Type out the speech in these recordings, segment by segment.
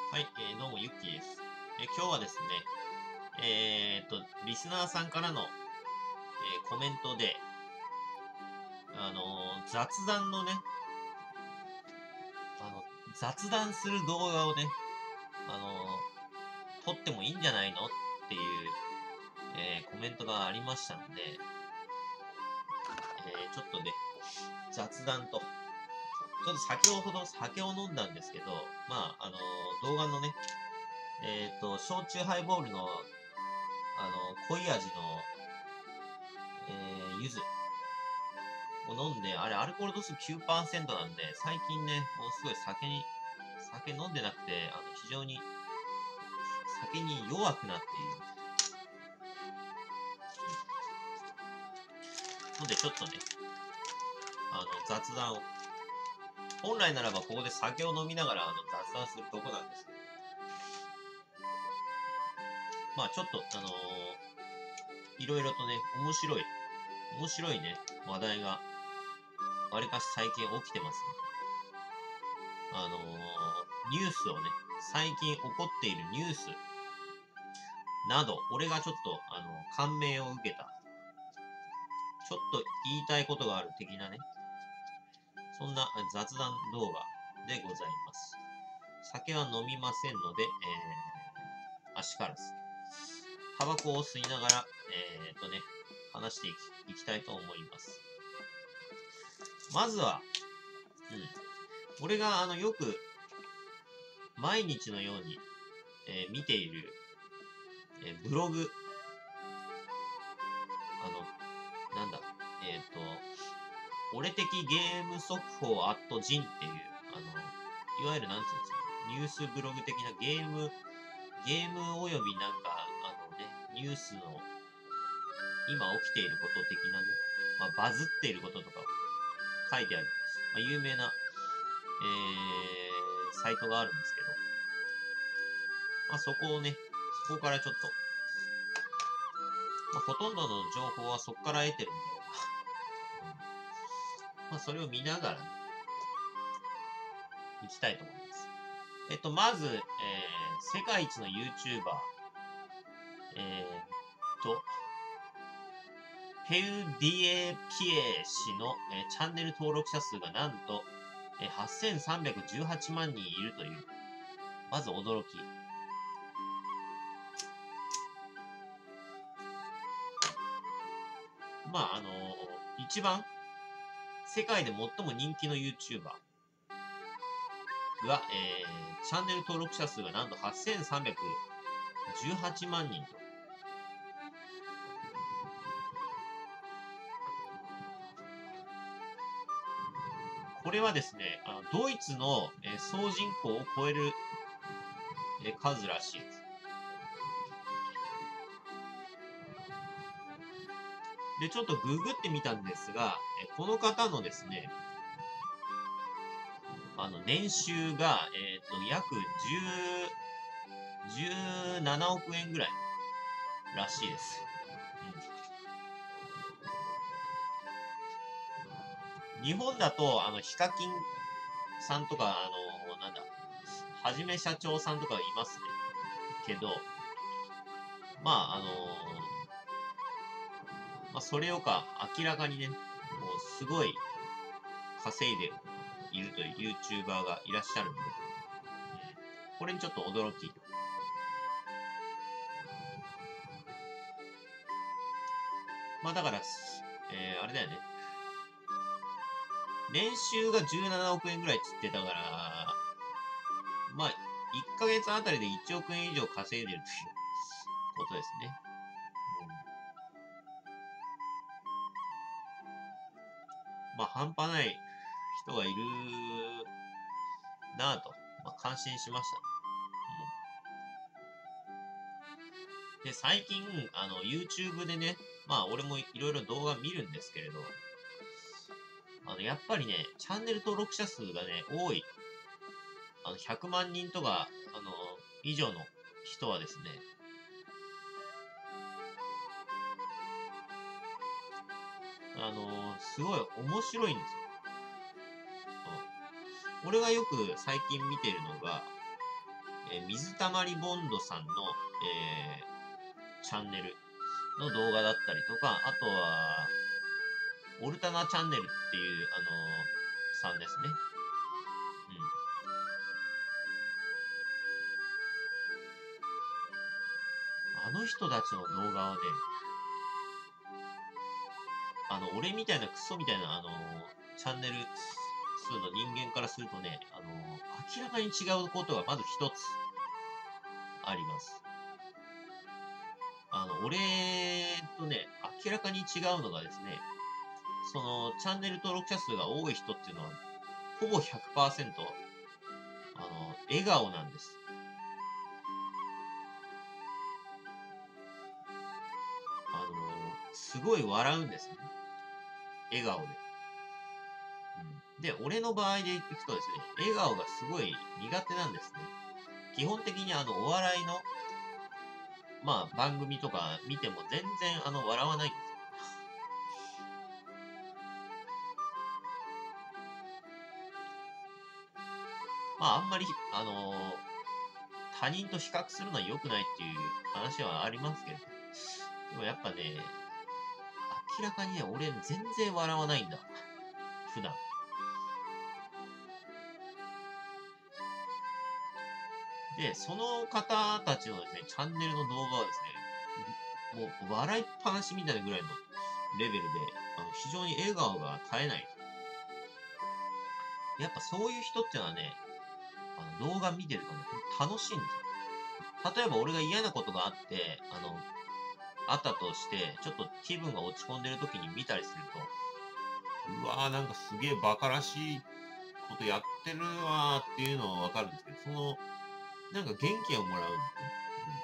はい、どうもゆっきーです。今日はですね、リスナーさんからの、コメントで、雑談のね、あの、雑談する動画をね、あの撮ってもいいんじゃないのっていう、コメントがありましたので、ちょっとね、雑談と、ちょっと先ほど酒を飲んだんですけど、動画のね、焼酎ハイボールの、濃い味の、柚子を飲んで、あれ、アルコール度数 9% なんで、最近ね、ものすごい酒飲んでなくて、非常に酒に弱くなっているので、ちょっとね、雑談を、本来ならばここで酒を飲みながら、雑談するとこなんですけど、まあ、ちょっと、いろいろとね、面白いね、話題が、わりかし最近起きてますね。ニュースをね、最近起こっているニュースなど、俺がちょっと、感銘を受けた、ちょっと言いたいことがある的なね、そんな雑談動画でございます。酒は飲みませんので、足からず。タバコを吸いながら、話していきたいと思います。まずは、俺がよく毎日のように、見ている、ブログ、なんだ、俺的ゲーム速報アットジンっていう、いわゆるなんていうんですか、ニュースブログ的なゲームおよびなんか、ニュースの今起きていること的なね、バズっていることとかを書いてある、有名な、サイトがあるんですけど、そこをね、そこからちょっと、ほとんどの情報はそこから得てるんだよな。それを見ながらね、いきたいと思います。まず、世界一の YouTuber、と、ペウディエピエ氏の、チャンネル登録者数がなんと、8318万人いるという、まず驚き。一番、世界で最も人気の YouTuber が、チャンネル登録者数がなんと8318万人と。これはですね、ドイツの、総人口を超える、数らしいです。で、ちょっとググってみたんですが、この方のですね、年収が、約17億円ぐらいらしいです。日本だと、ヒカキンさんとか、はじめ社長さんとかいますね。けど、それよか、明らかにね、もうすごい稼いでいるという YouTuber がいらっしゃるんで、これにちょっと驚き。だから、あれだよね。年収が17億円ぐらいって言ってたから、1ヶ月あたりで1億円以上稼いでるということですね。半端ない人がいるなぁと、感心しました。で、最近、YouTube でね、俺もいろいろ動画見るんですけれど、やっぱりね、チャンネル登録者数がね、多い。100万人とか、以上の人はですね、すごい面白いんですよ。俺がよく最近見てるのが、 水たまりボンドさんの、チャンネルの動画だったりとか、あとは、オルタナチャンネルっていう、さんですね。あの人たちの動画はね、俺みたいなクソみたいな、チャンネル数の人間からするとね、明らかに違うことがまず一つあります。俺とね、明らかに違うのがですね、その、チャンネル登録者数が多い人っていうのは、ほぼ 100%、笑顔なんです。すごい笑うんですね。笑顔で。で、俺の場合でいくとですね、笑顔がすごい苦手なんですね。基本的にお笑いの、まあ、番組とか見ても全然笑わないんですよ。まあ、あんまり、他人と比較するのは良くないっていう話はありますけれど。でもやっぱね、明らかにね、俺全然笑わないんだ。普段。で、その方たちのですね、チャンネルの動画はですね、もう笑いっぱなしみたいなぐらいのレベルで、非常に笑顔が絶えない。やっぱそういう人ってのはね、動画見てるとね、楽しいんですよ。例えば俺が嫌なことがあって、あったとして、ちょっと気分が落ち込んでる時に見たりすると、うわーなんかすげえバカらしいことやってるわーっていうのはわかるんですけど、その、なんか元気をもらうんですね。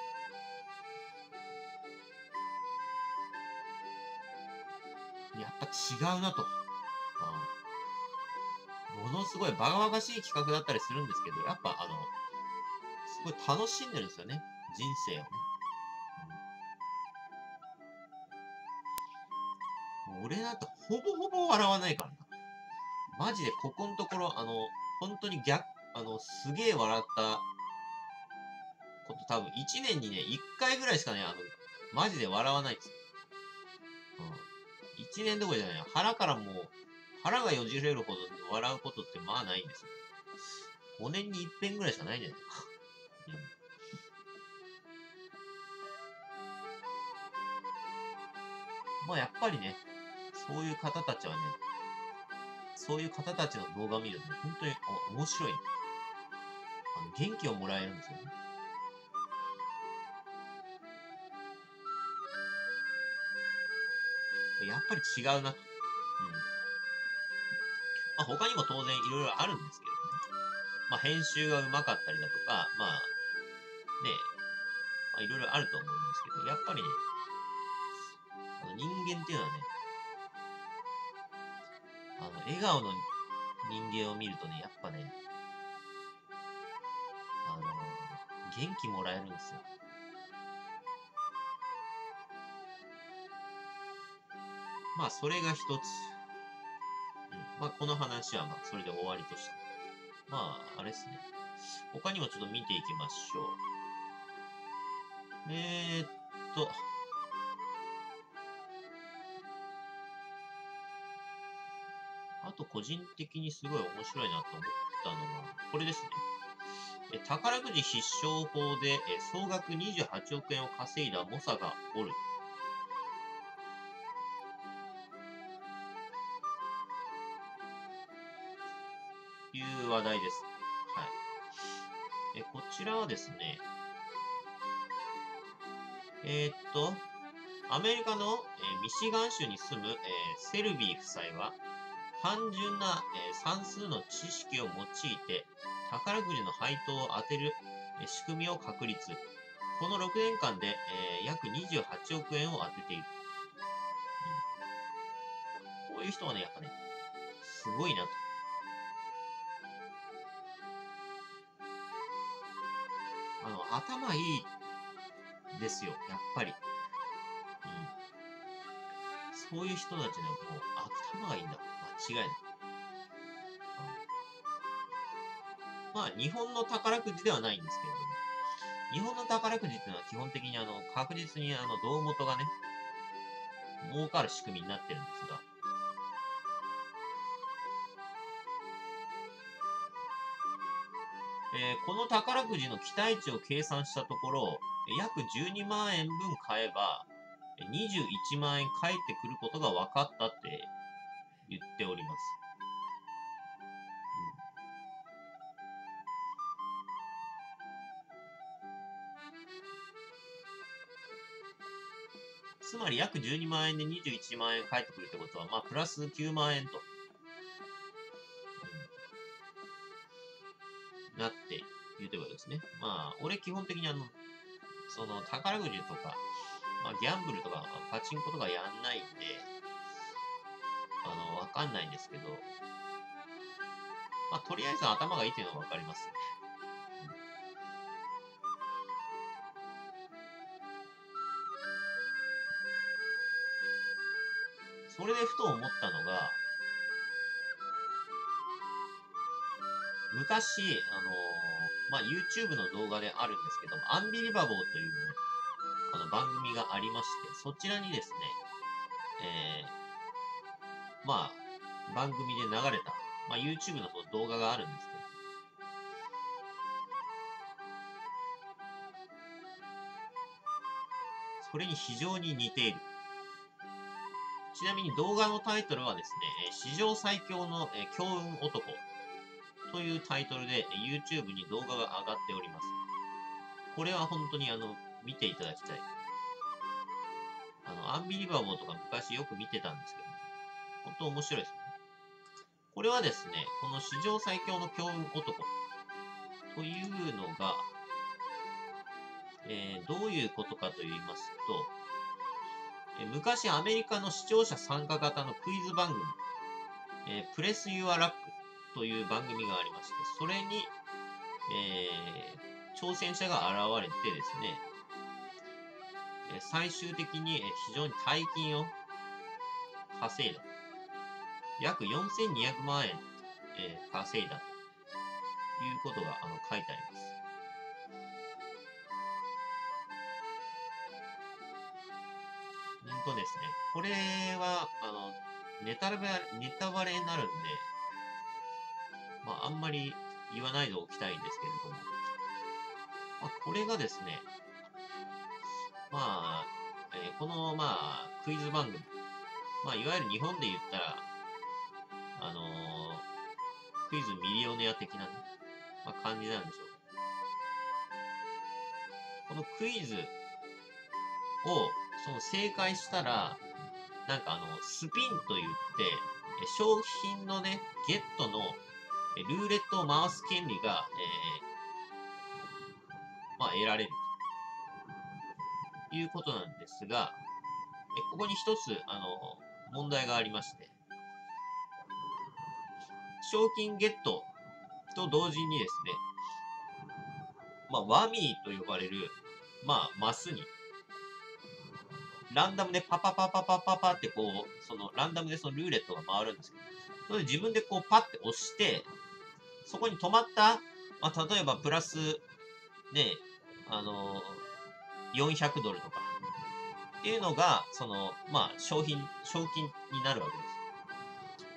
やっぱ違うなと。ものすごいバカバカしい企画だったりするんですけど、やっぱすごい楽しんでるんですよね。人生をね。俺なんてほぼほぼ笑わないからな。マジでここのところ、本当にすげえ笑ったこと多分1年にね、1回ぐらいしかね、マジで笑わないんですよ。1年どころじゃないよ。腹がよじれるほど笑うことってまあないんですよ。5年に一遍ぐらいしかないんじゃないか。まあやっぱりね、そういう方たちはね、そういう方たちの動画を見るとね、本当に面白い。元気をもらえるんですよね。やっぱり違うなと。まあ他にも当然いろいろあるんですけどね。まあ編集が上手かったりだとか、まあね、まあいろいろあると思うんですけど、やっぱりね、人間っていうのはね、笑顔の人間を見るとね、やっぱね、元気もらえるんですよ。まあそれが一つ。まあこの話はまあそれで終わりとして。まあ、あれですね。他にもちょっと見ていきましょう。あと個人的にすごい面白いなと思ったのは、これですね。宝くじ必勝法で総額28億円を稼いだ猛者がおる。という話題です。はい。こちらはですね、アメリカの、ミシガン州に住む、セルビー夫妻は、単純な、算数の知識を用いて、宝くじの配当を当てる、仕組みを確立。この6年間で、約28億円を当てている。こういう人はね、やっぱね、すごいなと。頭いいですよ、やっぱり。そういう人たちね、もう頭がいいんだ。間違いない。まあ、日本の宝くじではないんですけれども。 日本の宝くじっていうのは基本的に確実に胴元がね、儲かる仕組みになってるんですが、この宝くじの期待値を計算したところ、約12万円分買えば、21万円返ってくることが分かったって言っております。つまり約12万円で21万円返ってくるってことは、まあ、プラス9万円と、なっているということですね。まあ、俺基本的にその宝くじとか、まあ、ギャンブルとか、パチンコとかやんないんで、わかんないんですけど、まあ、とりあえず頭がいいっていうのはわかりますね。それでふと思ったのが、昔、まあ、YouTube の動画であるんですけども、アンビリバボーというね、番組がありまして、そちらにですね、まあ、番組で流れた、まあ、YouTube のその動画があるんですけど、それに非常に似ている。ちなみに動画のタイトルはですね、史上最強の強運男というタイトルで YouTube に動画が上がっております。これは本当に見ていただきたい。アンビリバボーとか昔よく見てたんですけど、本当面白いですね。これはですね、この史上最強の強運男というのが、どういうことかと言いますと、昔アメリカの視聴者参加型のクイズ番組、プレス・ユア・ラックという番組がありまして、それに、挑戦者が現れてですね、最終的に非常に大金を稼いだ。約4200万円、稼いだということが書いてあります。ですね、これは、ネタバレになるんで、まあ、あんまり言わないでおきたいんですけれども、まあ、これがですね、まあ、この、まあ、クイズ番組、まあ、いわゆる日本で言ったら、クイズミリオネア的なね、まあ、感じなんでしょう。このクイズを、その正解したら、なんかスピンと言って、商品のね、ゲットの、ルーレットを回す権利が、まあ、得られるということなんですが、ここに一つ、問題がありまして、賞金ゲットと同時にですね、まあ、ワミーと呼ばれる、まあ、マスに、ランダムでパパパパパパパってこう、そのランダムでそのルーレットが回るんですけど、それで自分でこうパッて押して、そこに止まった、まあ、例えばプラス、ね、400ドルとか、っていうのが、その、まあ、賞金になるわけです。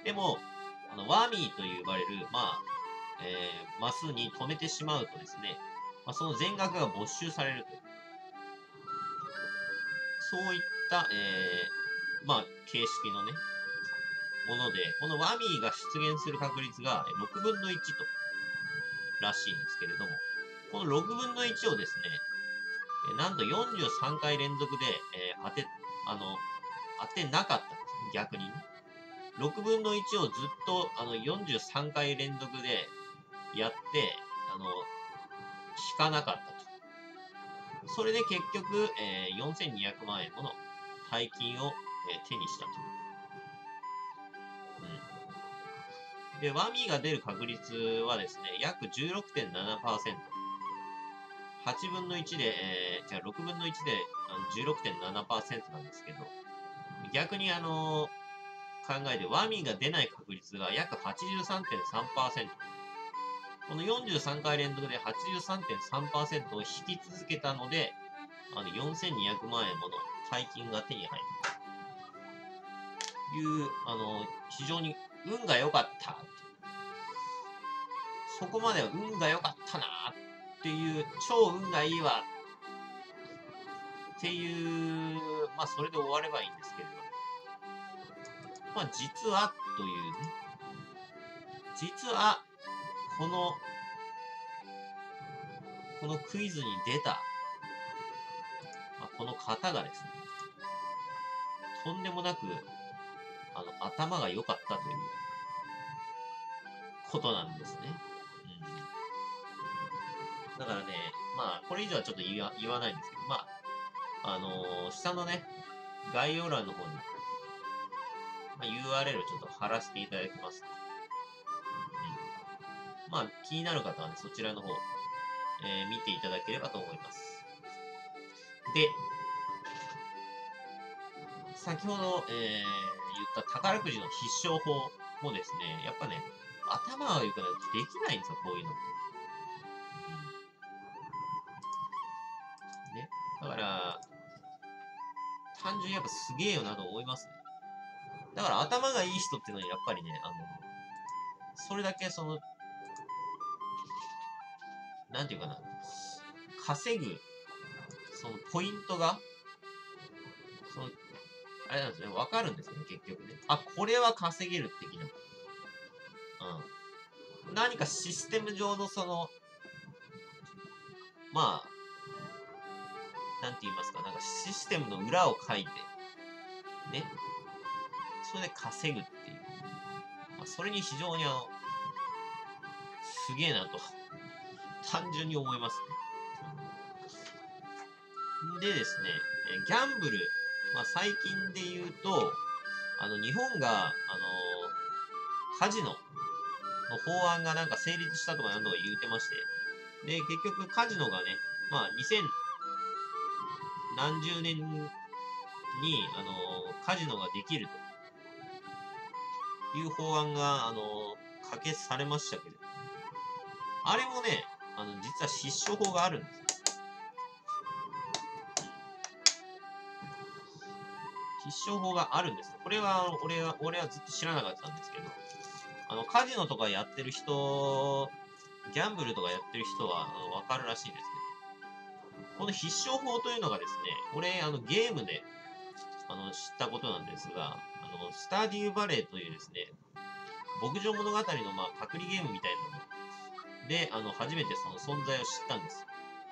でも、ワミーと呼ばれる、まあ、マスに止めてしまうとですね、まあ、その全額が没収されるという、そういった、まあ、形式のね、もので、このワミーが出現する確率が6分の1と、らしいんですけれども、この6分の1をですね、なんと43回連続で、当てなかったんですね、逆にね。6分の1をずっと43回連続でやって、引かなかったと。それで結局、4200万円もの大金を、手にしたと。うん。で、ワミーが出る確率はですね、約 16.7%。8分の1で、じゃあ6分の1で16.7% なんですけど、逆に考えて、ワミーが出ない確率が約 83.3%。 この43回連続で 83.3% を引き続けたので、4200万円もの大金が手に入るという、非常に運が良かった。そこまでは運が良かったなっていう、超運がいいわっていう、まあそれで終わればいいんですけれども。まあ実はというね、実はこのクイズに出た、まあ、この方がですね、とんでもなく、頭が良かったということなんですね。うん。だからね、まあ、これ以上はちょっと言わないんですけど、まあ、下のね、概要欄の方に、まあ、URL をちょっと貼らせていただきます。うん。まあ、気になる方はね、そちらの方、見ていただければと思います。で、先ほど、言った宝くじの必勝法もですね、やっぱね、頭が良くないとできないんですよ、こういうのって。うん、ね。だから、単純にやっぱすげえよなと思いますね。だから頭がいい人っていうのはやっぱりね、それだけなんていうかな、稼ぐ、そのポイントが、その、あれなんですね、わかるんですよね、結局ね。あ、これは稼げる的な。うん。何かシステム上のまあ、なんて言いますか、なんかシステムの裏を書いて、ね。それで稼ぐっていう。まあ、それに非常にすげえなと、単純に思いますね。でですね、ギャンブル、まあ、最近で言うと、日本が、カジノの法案がなんか成立したとか何とか言うてまして、で、結局カジノがね、まあ、2000何十年に、カジノができるという法案が、可決されましたけれど、あれもね、実は必勝法があるんですよ。必勝法があるんです。これは、俺はずっと知らなかったんですけど、カジノとかやってる人、ギャンブルとかやってる人は、わかるらしいんですけど、この必勝法というのがですね、俺、ゲームで、知ったことなんですが、スターデューバレーというですね、牧場物語の、まあ、パクリゲームみたいなので、初めてその存在を知ったんです。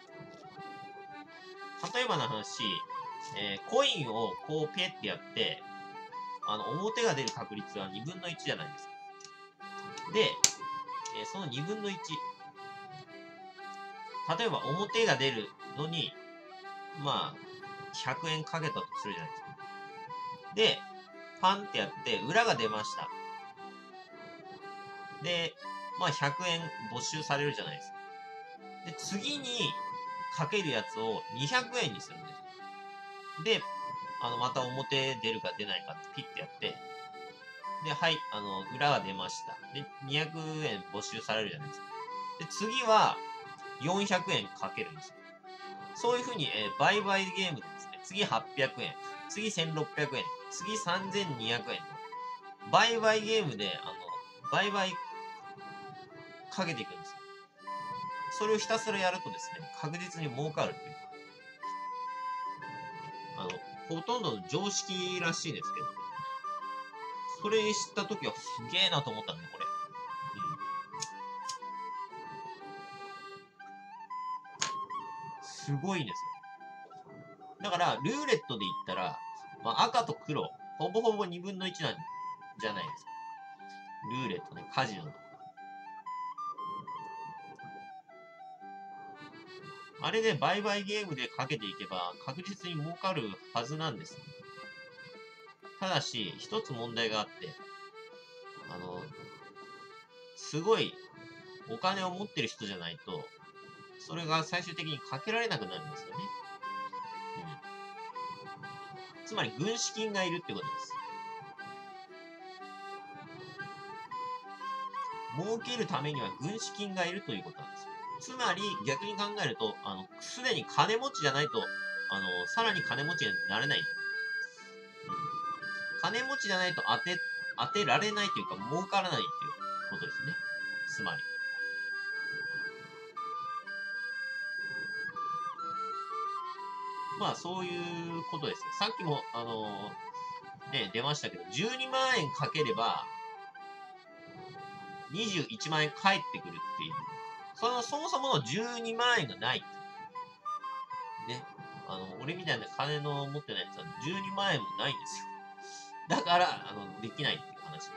例えばの話、コインをこうペってやって、表が出る確率は2分の1じゃないですか。で、その2分の1。例えば表が出るのに、まあ、100円かけたとするじゃないですか。で、パンってやって、裏が出ました。で、まあ100円没収されるじゃないですか。で、次にかけるやつを200円にするんです。で、また表出るか出ないかってピッてやって、で、はい、裏が出ました。で、200円没収されるじゃないですか。で、次は400円かけるんですよ。そういう風に、売買ゲームでですね、次800円、次1600円、次3200円と、売買ゲームで、売買かけていくんですよ。それをひたすらやるとですね、確実に儲かるっていう。ほとんどの常識らしいですけど、それ知ったときはすげえなと思ったんだよ、これ。すごいんですよ。だから、ルーレットで言ったら、まあ、赤と黒、ほぼほぼ2分の1なんじゃないですか。ルーレットね、カジノの。あれで売買ゲームでかけていけば確実に儲かるはずなんです。ただし、一つ問題があって、すごいお金を持ってる人じゃないと、それが最終的にかけられなくなるんですよね。うん。つまり軍資金がいるってことです。 儲けるためには軍資金がいるということなんですよ。つまり、逆に考えると、すでに金持ちじゃないと、さらに金持ちになれない。うん。金持ちじゃないと当てられないというか、儲からないということですね。つまり。まあ、そういうことですよ。さっきも、ね、出ましたけど、12万円かければ、21万円返ってくるっていう。そもそもの12万円がない。ね。俺みたいな金の持ってないやつは12万円もないんですよ。だから、できないっていう話ね。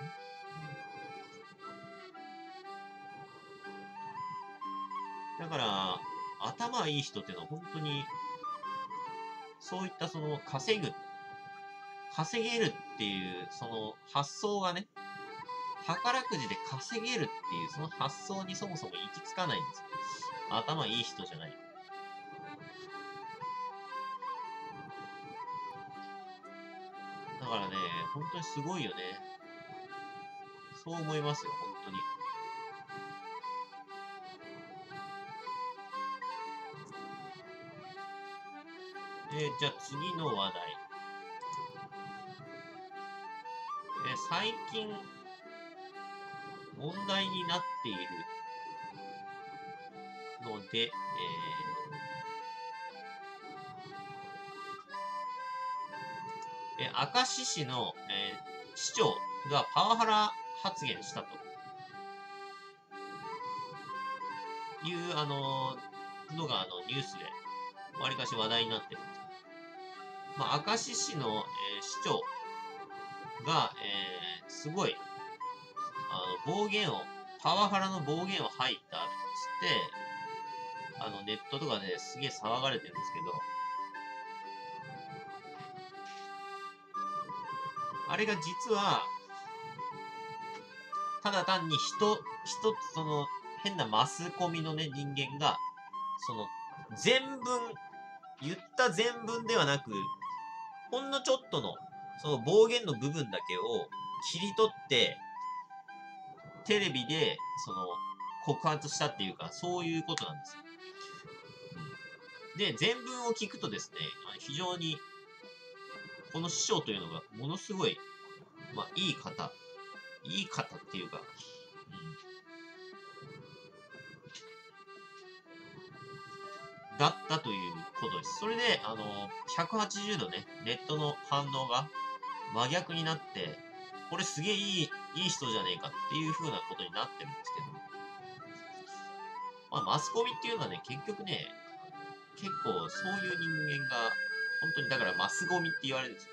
だから、頭いい人っていうのは本当に、そういったその稼げるっていう、その発想がね、宝くじで稼げるっていう、その発想にそもそも行き着かないんですよ。頭いい人じゃない。だからね、本当にすごいよね。そう思いますよ、本当に。じゃあ次の話題。最近問題になっているので、明石市の、市長がパワハラ発言したという、のが、ニュースで、わりかし話題になってるんです。まあ、明石市の、市長が、すごい、暴言を、パワハラの暴言を吐いたっつって、ネットとかですげえ騒がれてるんですけど、あれが実は、ただ単にその、変なマスコミのね、人間が、その、言った全文ではなく、ほんのちょっとの、その暴言の部分だけを切り取って、テレビで、その、告発したっていうか、そういうことなんですよ。で、全文を聞くとですね、非常に、この師匠というのが、ものすごい、まあ、いい方っていうか、だったということです。それで、180度ね、ネットの反応が真逆になって、これすげえいい人じゃねえかっていう風なことになってるんですけど、まあ、マスコミっていうのはね、結局ね、結構そういう人間が、本当にだからマスゴミって言われるんですよ。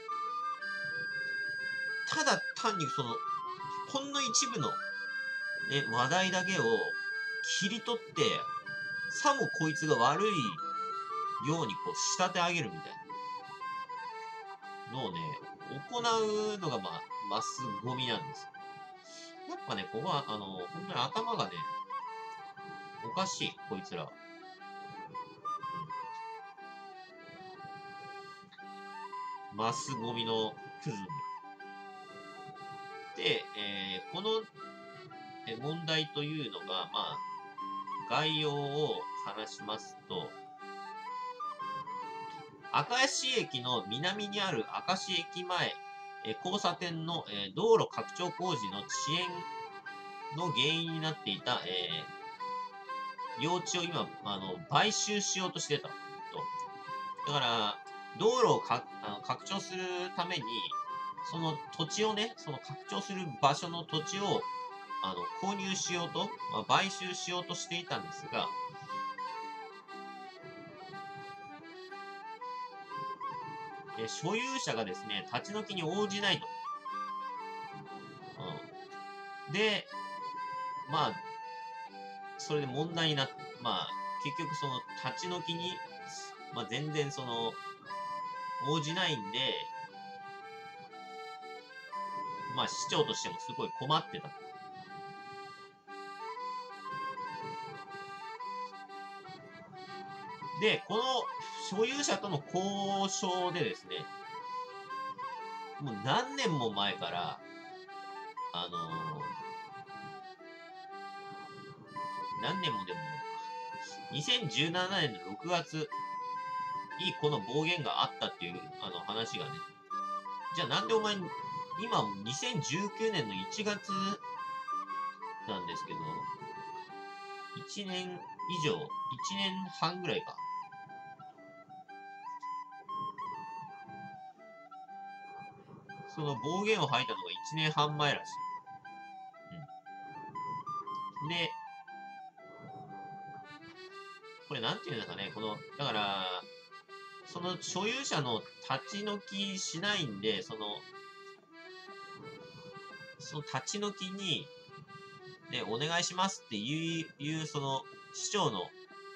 ただ単にその、ほんの一部の、ね、話題だけを切り取って、さもこいつが悪いようにこう仕立て上げるみたいなのをね、行うのがまあ、マスゴミなんですよ。やっぱね、ここは、本当に頭がね、おかしい、こいつらは。マスゴミのクズで、この問題というのが、まあ、概要を話しますと、明石駅の南にある明石駅前、交差点の、道路拡張工事の遅延の原因になっていた、用地を今、買収しようとしてたと。だから、道路を拡張するために、その土地をね、その拡張する場所の土地を、購入しようと、まあ、買収しようとしていたんですが、所有者がですね、立ち退きに応じないと。うん。で、まあ、それで問題になって、まあ、結局その立ち退きに、まあ、全然その、応じないんで、まあ、市長としてもすごい困ってた。で、この所有者との交渉でですね、もう何年も前から、あの何年もでも、2017年の6月にこの暴言があったっていう、話がね。じゃあなんでお前、今、2019年の1月なんですけど、1年以上、1年半ぐらいか。その暴言を吐いたのが1年半前らしい。うん。で、これなんていうんですかね、だから、その所有者の立ち退きしないんで、その立ち退きに、ね、お願いしますっていう、その、市長の、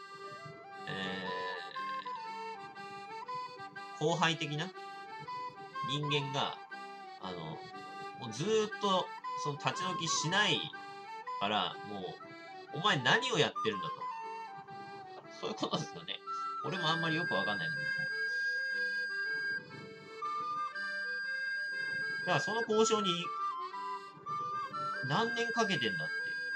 後輩的な人間が、もうずーっと、その立ち退きしないから、もう、お前何をやってるんだと。そういうことですよね。俺もあんまりよくわかんないんだけども。だからその交渉に何年かけてんだ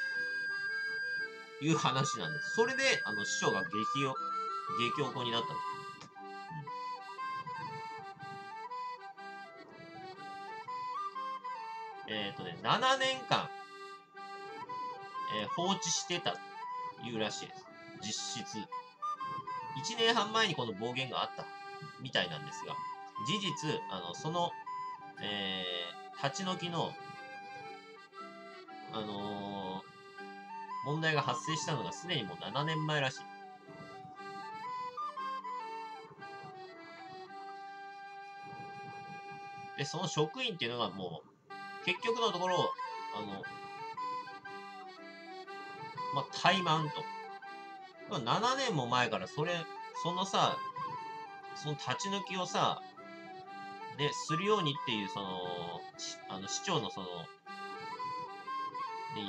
っていう話なんです。それで、市長が激おこになったんです。7年間、放置してたというらしいです。実質。1年半前にこの暴言があったみたいなんですが、事実、その、立ち退きの、問題が発生したのがすでにもう7年前らしい。で、その職員っていうのがもう、結局のところ、怠慢と。7年も前からそのさ、その立ち退きをさ、ね、するようにっていう、市長のね、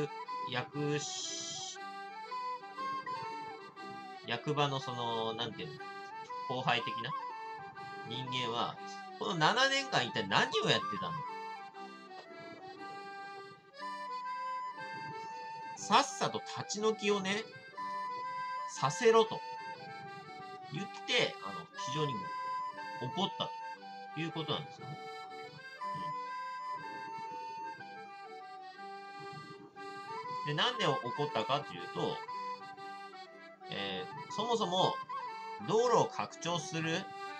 役場のなんていうの、後輩的な人間は、この7年間一体何をやってたんだ。さっさと立ち退きをね、させろと言って、非常に怒ったということなんですよね。で、なんで怒ったかっていうと、そもそも道路を拡張する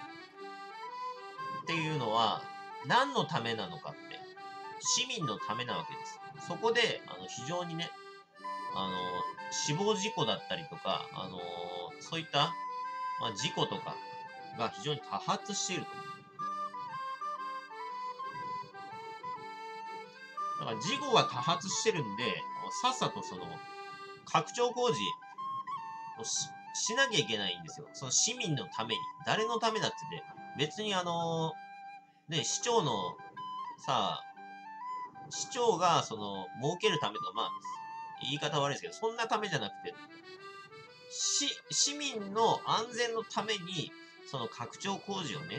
っていうのは何のためなのかって、市民のためなわけです。そこで、非常にね、死亡事故だったりとか、そういった、事故とかが非常に多発していると。だから事故が多発してるんで、さっさと拡張工事をしなきゃいけないんですよ。その市民のために。誰のためだって言って、別にね、市長が儲けるためとか、言い方悪いですけど、そんなためじゃなくて、市民の安全のために、その拡張工事をね、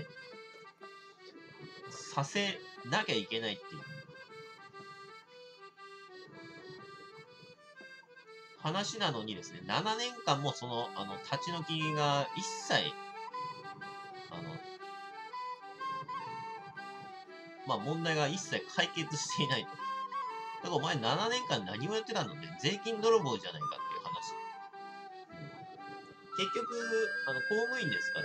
させなきゃいけないっていう話なのにですね、7年間も立ち退きが一切、問題が一切解決していないと。だからお前7年間何をやってたのって税金泥棒じゃないかっていう話。結局、公務員ですから、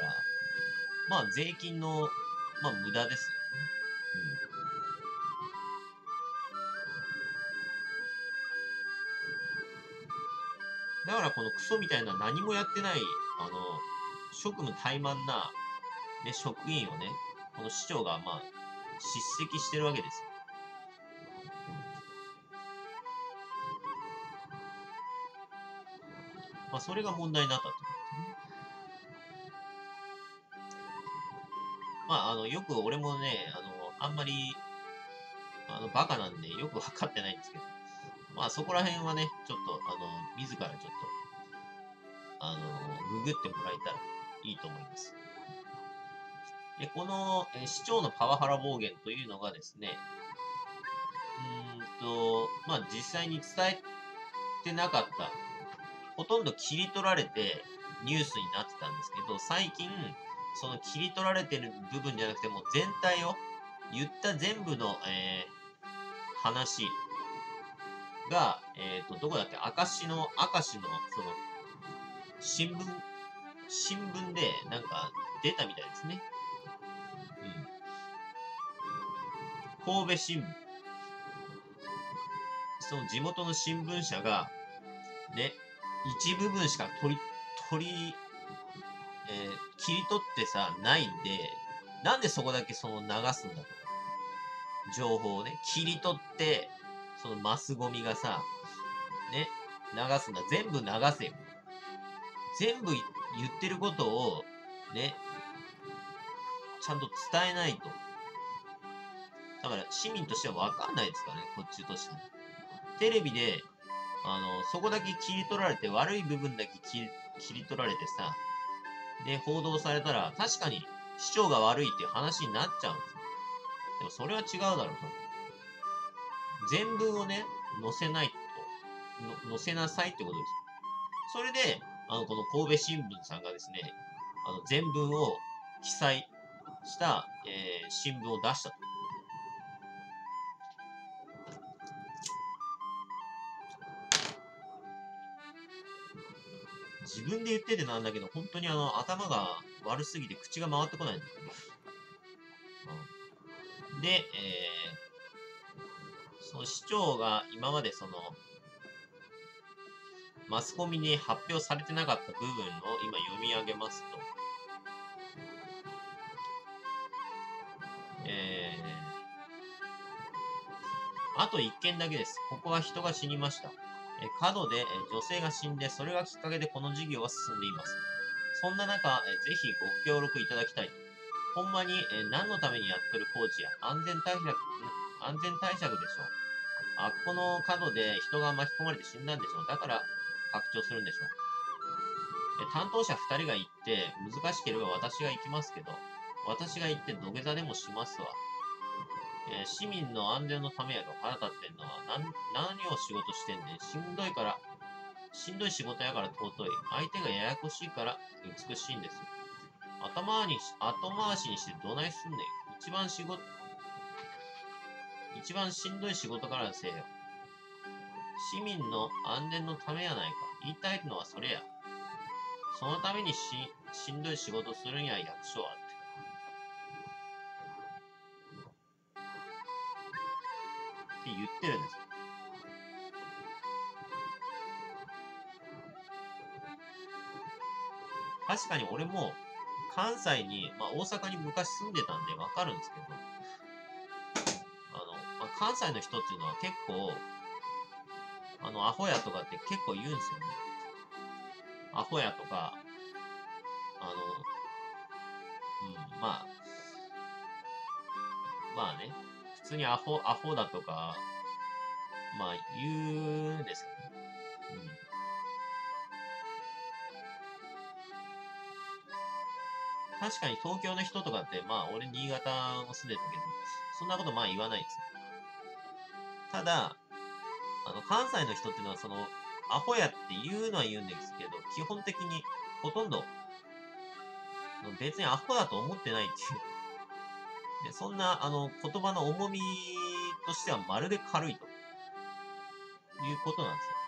税金の、無駄ですよね。だからこのクソみたいな何もやってない、職務怠慢な、ね、職員をね、この市長が、叱責してるわけですよ。それが問題になったってことですね。よく俺もね、あんまり、バカなんでよくわかってないんですけど、そこら辺はね、ちょっと、自らちょっと、ググってもらえたらいいと思います。で、この、市長のパワハラ暴言というのがですね、実際に伝えてなかったほとんど切り取られてニュースになってたんですけど、最近、その切り取られてる部分じゃなくてもう全体を、言った全部の、話が、どこだっけ、明石の、その、新聞で、なんか、出たみたいですね。うん。神戸新聞。その地元の新聞社が、ね、一部分しか切り取ってさ、ないんで、なんでそこだけその流すんだと。情報をね、切り取って、そのマスゴミがさ、ね、流すんだ。全部流せよ。全部言ってることを、ね、ちゃんと伝えないと。だから市民としてはわかんないですからね、こっちとしては。テレビで、そこだけ切り取られて、悪い部分だけ切り取られてさ、で、報道されたら、確かに市長が悪いっていう話になっちゃうんですよ。でもそれは違うだろうと。全文をね、載せないと、載せなさいってことです。それで、この神戸新聞さんがですね、全文を記載した、新聞を出したと。自分で言っててなんだけど、本当に頭が悪すぎて口が回ってこないんだよね。うん、で、その市長が今までその、マスコミに発表されてなかった部分を今読み上げますと、あと1件だけです。ここは人が死にました。角で女性が死んで、それがきっかけでこの事業は進んでいます。そんな中、ぜひご協力いただきたいと。ほんまに何のためにやってる工事や安全対策でしょう。あっこの角で人が巻き込まれて死んだんでしょう。だから拡張するんでしょう。担当者2人が行って、難しければ私が行きますけど、私が行って土下座でもしますわ。市民の安全のためやと腹立ってんのは何を仕事してんねん。しんどい仕事やから尊い。相手がややこしいから美しいんですよ。後回しにしてどないすんねん。一番しんどい仕事からせえよ。市民の安全のためやないか。言いたいのはそれや。そのためにしんどい仕事するんや役所はって言ってるんです。確かに俺も関西に、大阪に昔住んでたんでわかるんですけど、関西の人っていうのは結構、アホやとかって結構言うんですよね。アホやとか、まあね、普通にアホだとか、言うんですよね。確かに東京の人とかって、俺新潟も住んでたけど、そんなこと言わないんですよ。ただ、関西の人っていうのはアホやって言うのは言うんですけど、基本的にほとんど、別にアホだと思ってないっていう。で、そんな、言葉の重みとしてはまるで軽いということなんですよ。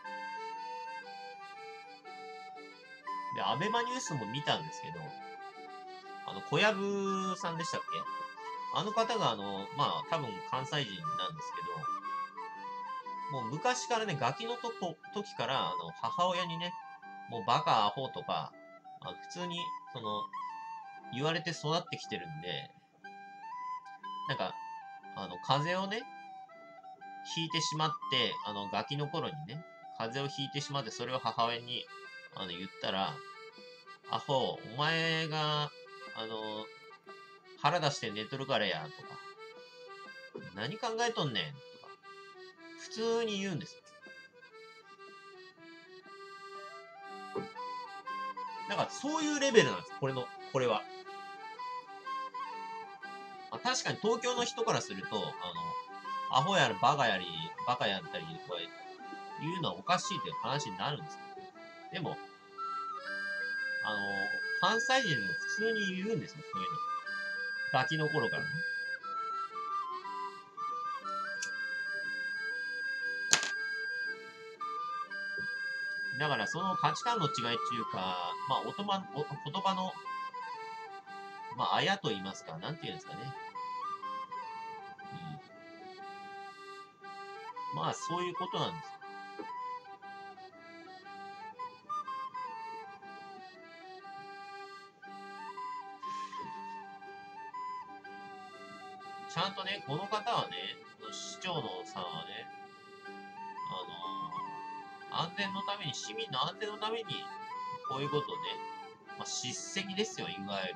で、アベマニュースも見たんですけど、小籔さんでしたっけ？あの方が多分関西人なんですけど、もう昔からね、ガキの時から、母親にね、もうバカアホとか、普通に、言われて育ってきてるんで、なんか、風邪をね、ひいてしまって、ガキの頃にね、風邪をひいてしまって、それを母親に、言ったら、アホ、お前が、腹出して寝とるからや、とか、何考えとんねん、とか、普通に言うんですよ。だから、そういうレベルなんです、これは。確かに東京の人からすると、アホやるバカやったりとか言うのはおかしいという話になるんですよ。 でも、関西人も普通に言うんですよ、そういうの。ガキの頃からね。だからその価値観の違いっていうか、まあ、言葉の、まあ、あやと言いますか、なんて言うんですかね。うん。まあ、そういうことなんですよ。ちゃんとね、この方はね、市長のさんはね、安全のために、市民の安全のために、こういうことをね、まあ、叱責ですよ、いわゆる。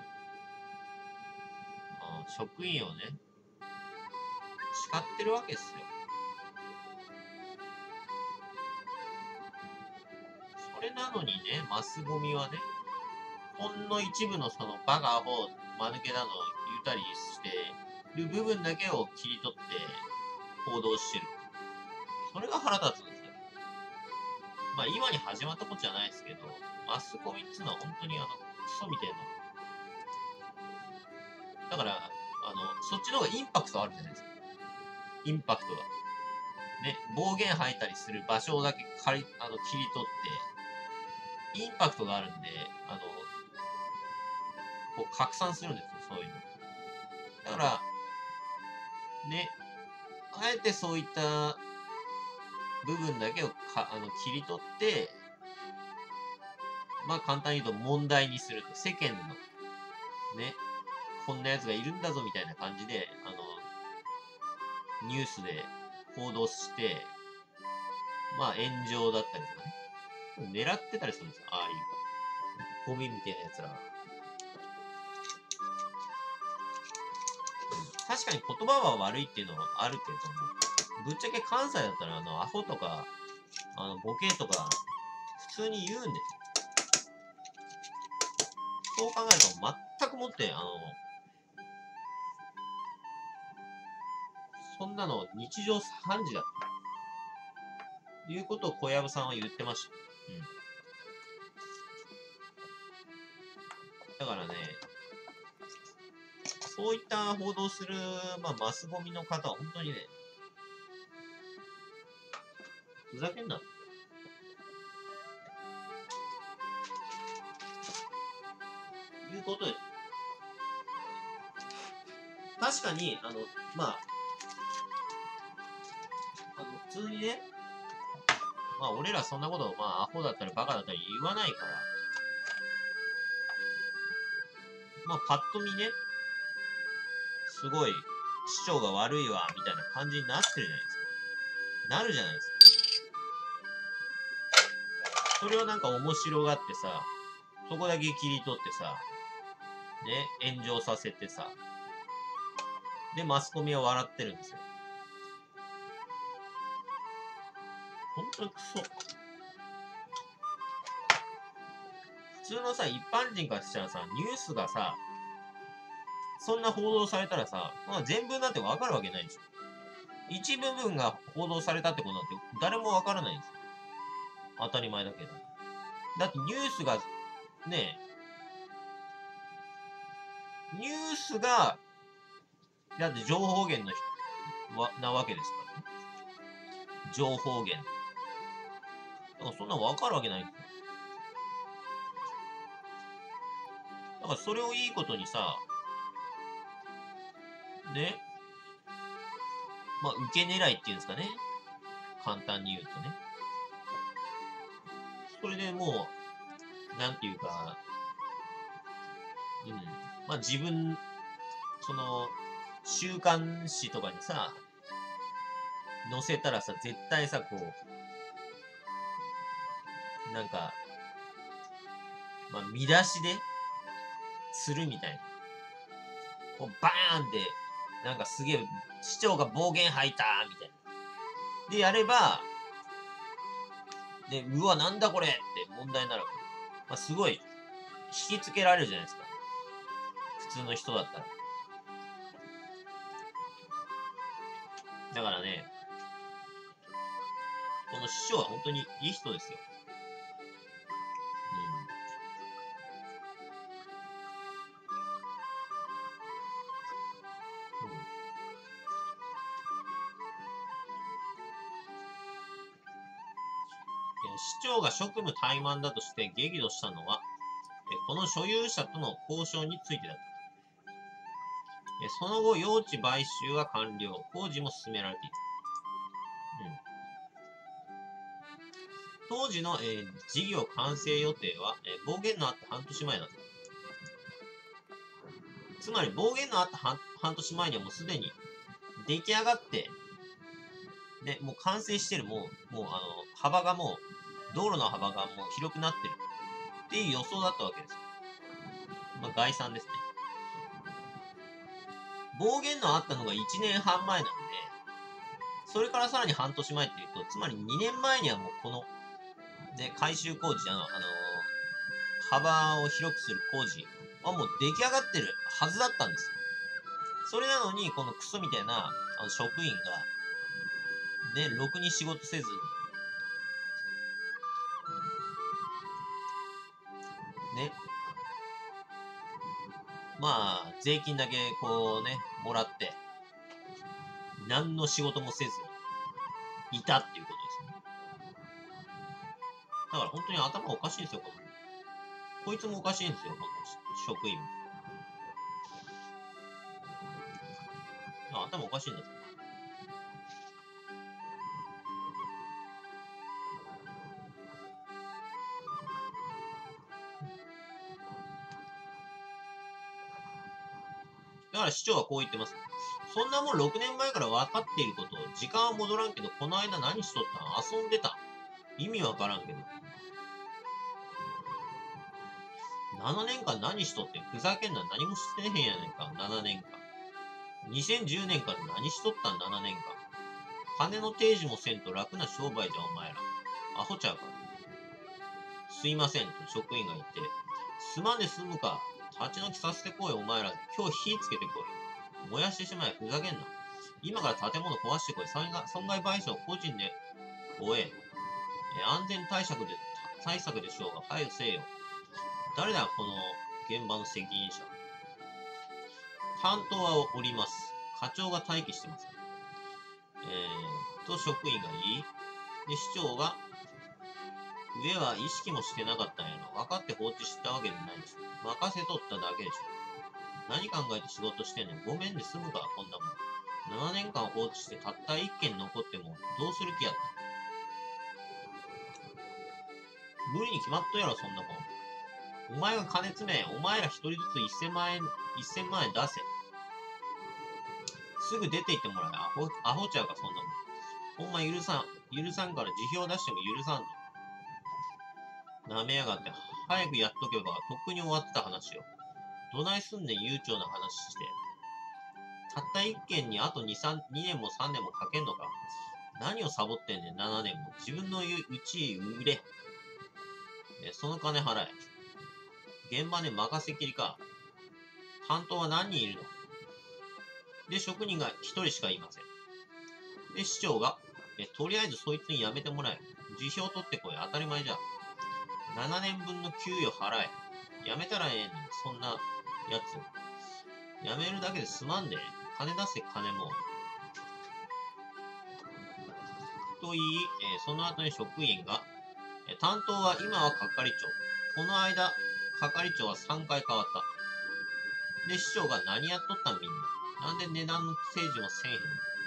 職員をね、叱ってるわけですよ。それなのにね、マスゴミはね、ほんの一部のそのバカアホ、間抜けなのを言ったりしてる部分だけを切り取って報道してる。それが腹立つんですよ。まあ今に始まったことじゃないですけど、マスコミっていうのは本当にクソみたいな。だから、そっちの方がインパクトあるじゃないですか。インパクトが。ね、暴言吐いたりする場所だけ切り取って、インパクトがあるんで、こう拡散するんですよ、そういうの。だから、ね、あえてそういった部分だけを切り取って、まあ簡単に言うと問題にすると。世間の、ね、こんな奴がいるんだぞみたいな感じで、ニュースで報道して、まあ炎上だったりとかね。狙ってたりするんですよ、ああいう。ゴミみたいな奴らが。確かに言葉は悪いっていうのはあるけれども、ぶっちゃけ関西だったら、アホとか、ボケとか、普通に言うんですよ。そう考えると、全くもって、そんなの日常茶飯事だということを小籔さんは言ってました。だからね、そういった報道する、まあ、マスゴミの方は本当にね、ふざけんな。いうことです。確かに、まあ、普通にね、まあ、俺らそんなこと、まあ、アホだったりバカだったり言わないから、まあ、パッと見ね、すごい、市長が悪いわ、みたいな感じになってるじゃないですか。なるじゃないですか。それをなんか面白がってさ、そこだけ切り取ってさ、ね、炎上させてさ、で、マスコミは笑ってるんですよ。本当にクソ。普通のさ、一般人からしたらさ、ニュースがさ、そんな報道されたらさ、まあ、全文なんてわかるわけないでしょ。一部分が報道されたってことなんて誰もわからないんですよ。当たり前だけど。だってニュースが、ね、ニュースが、だって情報源のなわけですからね。情報源。だからそんなわかるわけないんですよ。だからそれをいいことにさ、ね、まあ、受け狙いっていうんですかね。簡単に言うとね。それでもう、なんていうか、まあ自分、その、週刊誌とかにさ、載せたらさ、絶対さ、こう、なんか、まあ見出しでするみたいな。こう、バーンって、なんかすげえ、市長が暴言吐いたみたいな。で、やれば、で、うわ、なんだこれって問題になるわけ。まあすごい、引きつけられるじゃないですか。普通の人だったら。だからね、この師匠は本当にいい人ですよ。 市長が職務怠慢だとして激怒したのは、この所有者との交渉についてだった。その後、用地買収は完了。工事も進められていた。当時の、事業完成予定は、暴言のあった半年前だった。つまり、暴言のあった半年前にはもうすでに出来上がって、で、もう完成してる、もう幅がもう、道路の幅がもう広くなってるっていう予想だったわけですよ。まあ、概算ですね。暴言のあったのが1年半前なので、それからさらに半年前っていうと、つまり2年前にはもうこの、ね、改修工事幅を広くする工事はもう出来上がってるはずだったんですよ。それなのに、このクソみたいな職員が、ね、ろくに仕事せずに、ね、まあ、税金だけこうね、もらって、何の仕事もせずにいたっていうことですね。だから本当に頭おかしいんですよ、こいつもおかしいんですよ、この職員も。頭おかしいんだぞ。だから市長はこう言ってます。そんなもん6年前から分かっていること、時間は戻らんけど、この間何しとったん？遊んでた。意味わからんけど。7年間何しとってふざけんな、何もしてへんやないか、7年間。2010年から何しとったん、7年間。金の提示もせんと楽な商売じゃお前ら。アホちゃうか。すいませんと職員が言って、すまんで済むか、立ち退きさせてこいお前らで、今日火つけてこい。燃やしてしまえ、ふざけんな。今から建物壊してこい、損害賠償個人で負え。安全対策でしょうが、早くせえよ。誰だ、この現場の責任者。担当はおります。課長が待機してます。職員が言い、で、市長が、上は意識もしてなかったんやろ。分かって放置したわけじゃないでしょ。任せとっただけでしょ。何考えて仕事してんねん。ごめんで済むか、こんなもん。7年間放置してたった1件残ってもどうする気やった？無理に決まっとやろ、そんなもん。お前が金詰め、お前ら一人ずつ1000万円出せ。すぐ出て行ってもらえ。アホちゃうか、そんなもん。ほんま許さんから辞表出しても許さんの。舐めやがって、早くやっとけば、とっくに終わってた話よ。どないすんねん、悠長な話して。たった1件にあと2年も3年もかけんのか。何をサボってんねん、7年も。自分のうち売れ。その金払え。現場で任せきりか。担当は何人いるの？で、職人が1人しかいません。で、市長が、とりあえずそいつに辞めてもらえ。辞表取ってこい。当たり前じゃ。7年分の給与払え。辞めたらええねん。そんなやつ。辞めるだけで済まんで。金出せ、金も。と言い、その後に職員が、担当は今は係長。この間、係長は3回変わった。で、市長が何やっとったんみんな。なんで値段の提示もせえへん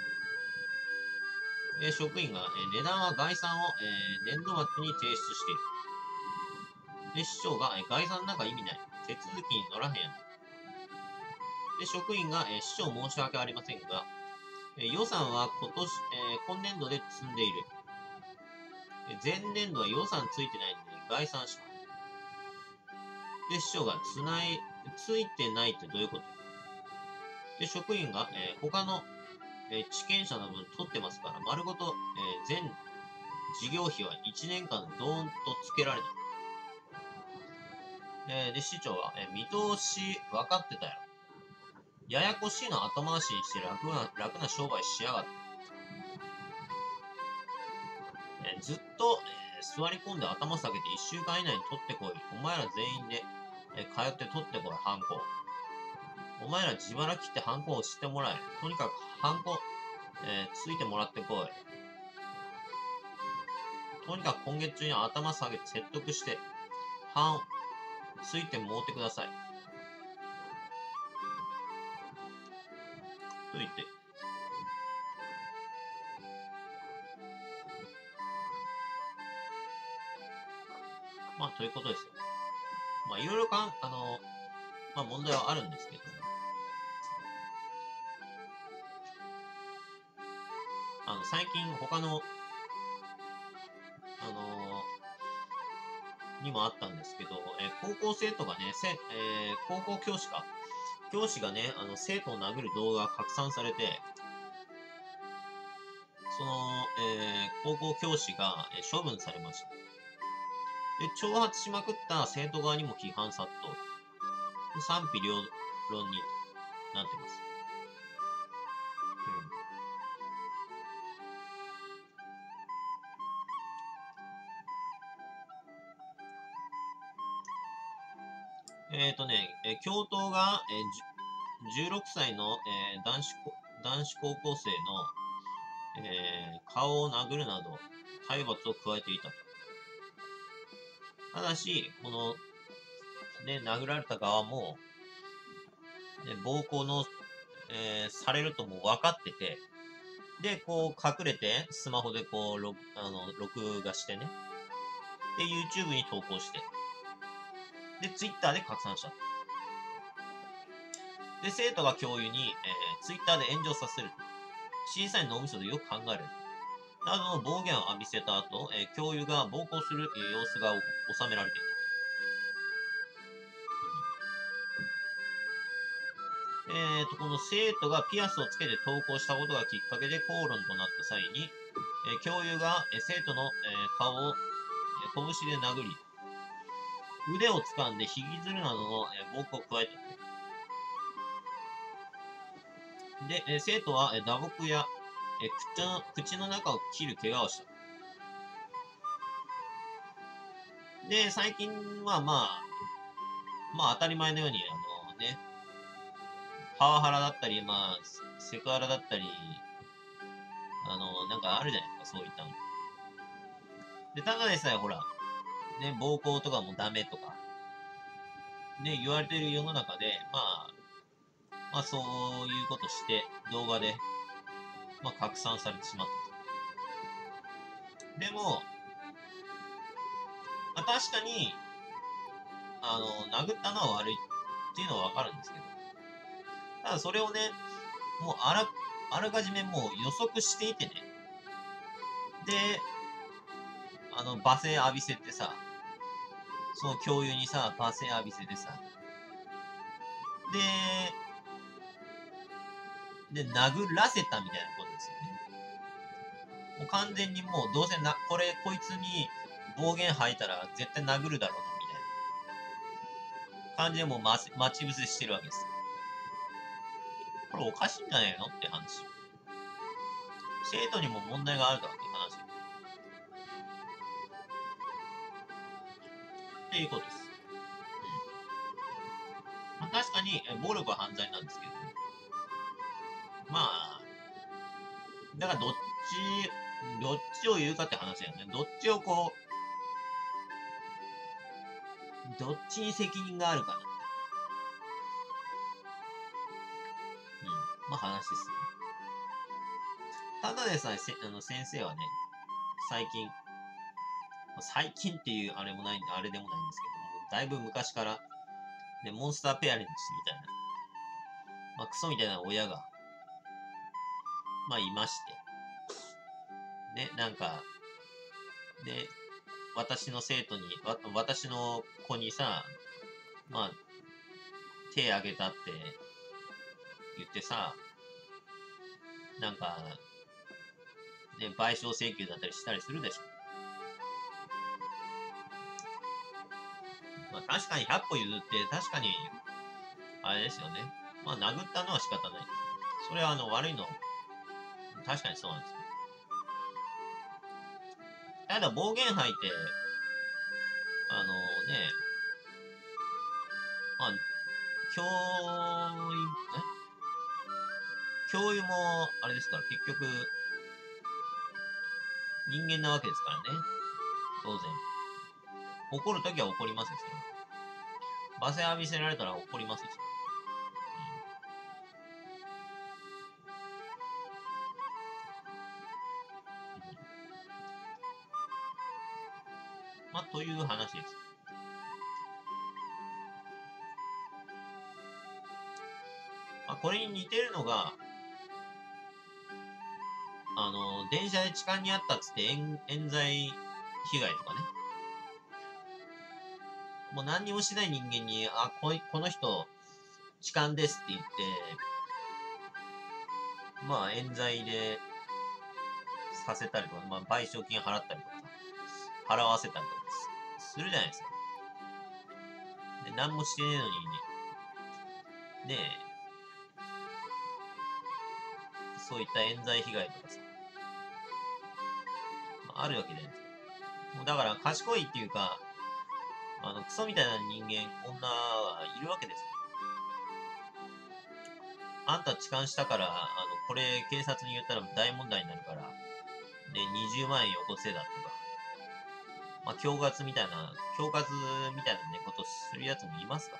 の？職員が、値段は概算を、年度末に提出している。で、市長が、概算なんか意味ない。手続きに乗らへんやん。で、職員が、市長申し訳ありませんが、予算は今年度で積んでいる。前年度は予算ついてないんで、概算します。で、市長がついてないってどういうこと？で、職員が、他の、地権者の分取ってますから、丸ごと、全事業費は1年間ドーンとつけられない。で、市長は、見通し分かってたやろ。ややこしいの後回しにして楽な商売しやがって。ずっと、座り込んで頭下げて1週間以内に取ってこい。お前ら全員で、通って取ってこい、ハンコ。お前ら自腹切ってハンコをしてもらえ。とにかくハンコ、ついてもらってこい。 とにかく今月中に頭下げて説得して、半水点持ってください。と言って。まあ、ということですよ。まあ、いろいろまあ、問題はあるんですけど、最近他の、にもあったんですけど、高校生徒がね、高校教師か。教師がね、生徒を殴る動画が拡散されて、その、高校教師が、処分されました。で、挑発しまくった生徒側にも批判殺到。賛否両論になってます。教頭が、16歳の、男子高校生の、顔を殴るなど、体罰を加えていたと。ただし、この、ね、殴られた側も、ね、暴行の、されるともう分かってて、で、こう、隠れて、スマホでこう、録画してね。で、YouTube に投稿して、で、Twitter で拡散した。で、生徒が教諭に、Twitter で炎上させる。小さい脳みそでよく考える。などの暴言を浴びせた後、教諭が暴行する様子が収められていた。この生徒がピアスをつけて投稿したことがきっかけで口論となった際に、教諭が、生徒の、顔を、拳で殴り、腕を掴んで引きずるなどの、暴行を加えた。で、生徒は、打撲や、口の中を切る怪我をした。で、最近はまあ当たり前のように、パワハラだったり、まあ、セクハラだったり、なんかあるじゃないですか、そういったの。で、ただでさえほら、ね、暴行とかもダメとか、ね、言われてる世の中で、まあそういうことして、動画で、まあ拡散されてしまったと。でも、まあ確かに、殴ったのは悪いっていうのはわかるんですけど、ただそれをね、もうあらかじめもう予測していてね、で、罵声浴びせてさ、その教諭にさ、罵声浴びせてさ、で、殴らせたみたいなことですよね。もう完全にもうどうせこいつに暴言吐いたら絶対殴るだろうな、みたいな感じでもう待ち伏せしてるわけですよ。これおかしいんじゃねえのって話。生徒にも問題があるだろうって話。っていうことです。まあ、確かに、暴力は犯罪なんですけどね。まあ、だからどっちを言うかって話だよね。どっちに責任があるかなって。まあ話ですよね。ただでさえ先生はね、最近っていうあれでもないんですけども、だいぶ昔から、ね、モンスターペアレンツみたいな、まあクソみたいな親が、まあいまして、ね、なんか、で、私の私の子にさ、まあ、手あげたって言ってさ、なんか、ね、賠償請求だったりしたりするでしょ。まあ確かに100歩譲って、確かに、あれですよね。まあ殴ったのは仕方ない。それは悪いの、確かにそうなんですよ。ただ暴言吐いて、ね、まあ、教教諭も、あれですから、結局、人間なわけですからね。 当然。怒るときは怒りますよ、それは。罵声浴びせられたら怒りますよ、それは。まあ、という話です。まあ、これに似てるのが、電車で痴漢にあったっつって冤罪被害とかね。もう何にもしない人間に、この人、痴漢ですって言って、まあ、冤罪でさせたりとか、まあ、賠償金払ったりとか、払わせたりとかするじゃないですか。で、何もしてねえのにね、そういった冤罪被害とかさ、あるわけじゃないですか。もうだから、賢いっていうか、クソみたいな人間、女はいるわけですよ。あんた痴漢したから、これ警察に言ったら大問題になるから、で、20万円よこせだとか、まあ、恐喝みたいなね、ことするやつもいますから。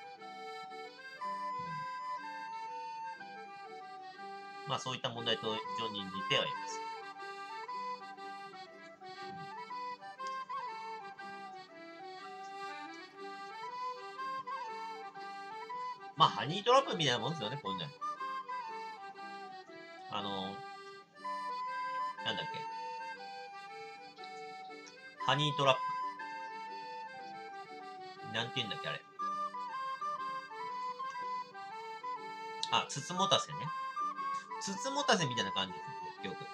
まあ、そういった問題と非常に似てはいます。まあ、ハニートラップみたいなもんですよね、こういうの。なんだっけ。ハニートラップ。なんて言うんだっけ、あれ。あ、つつもたせね。つつもたせみたいな感じですね、よく。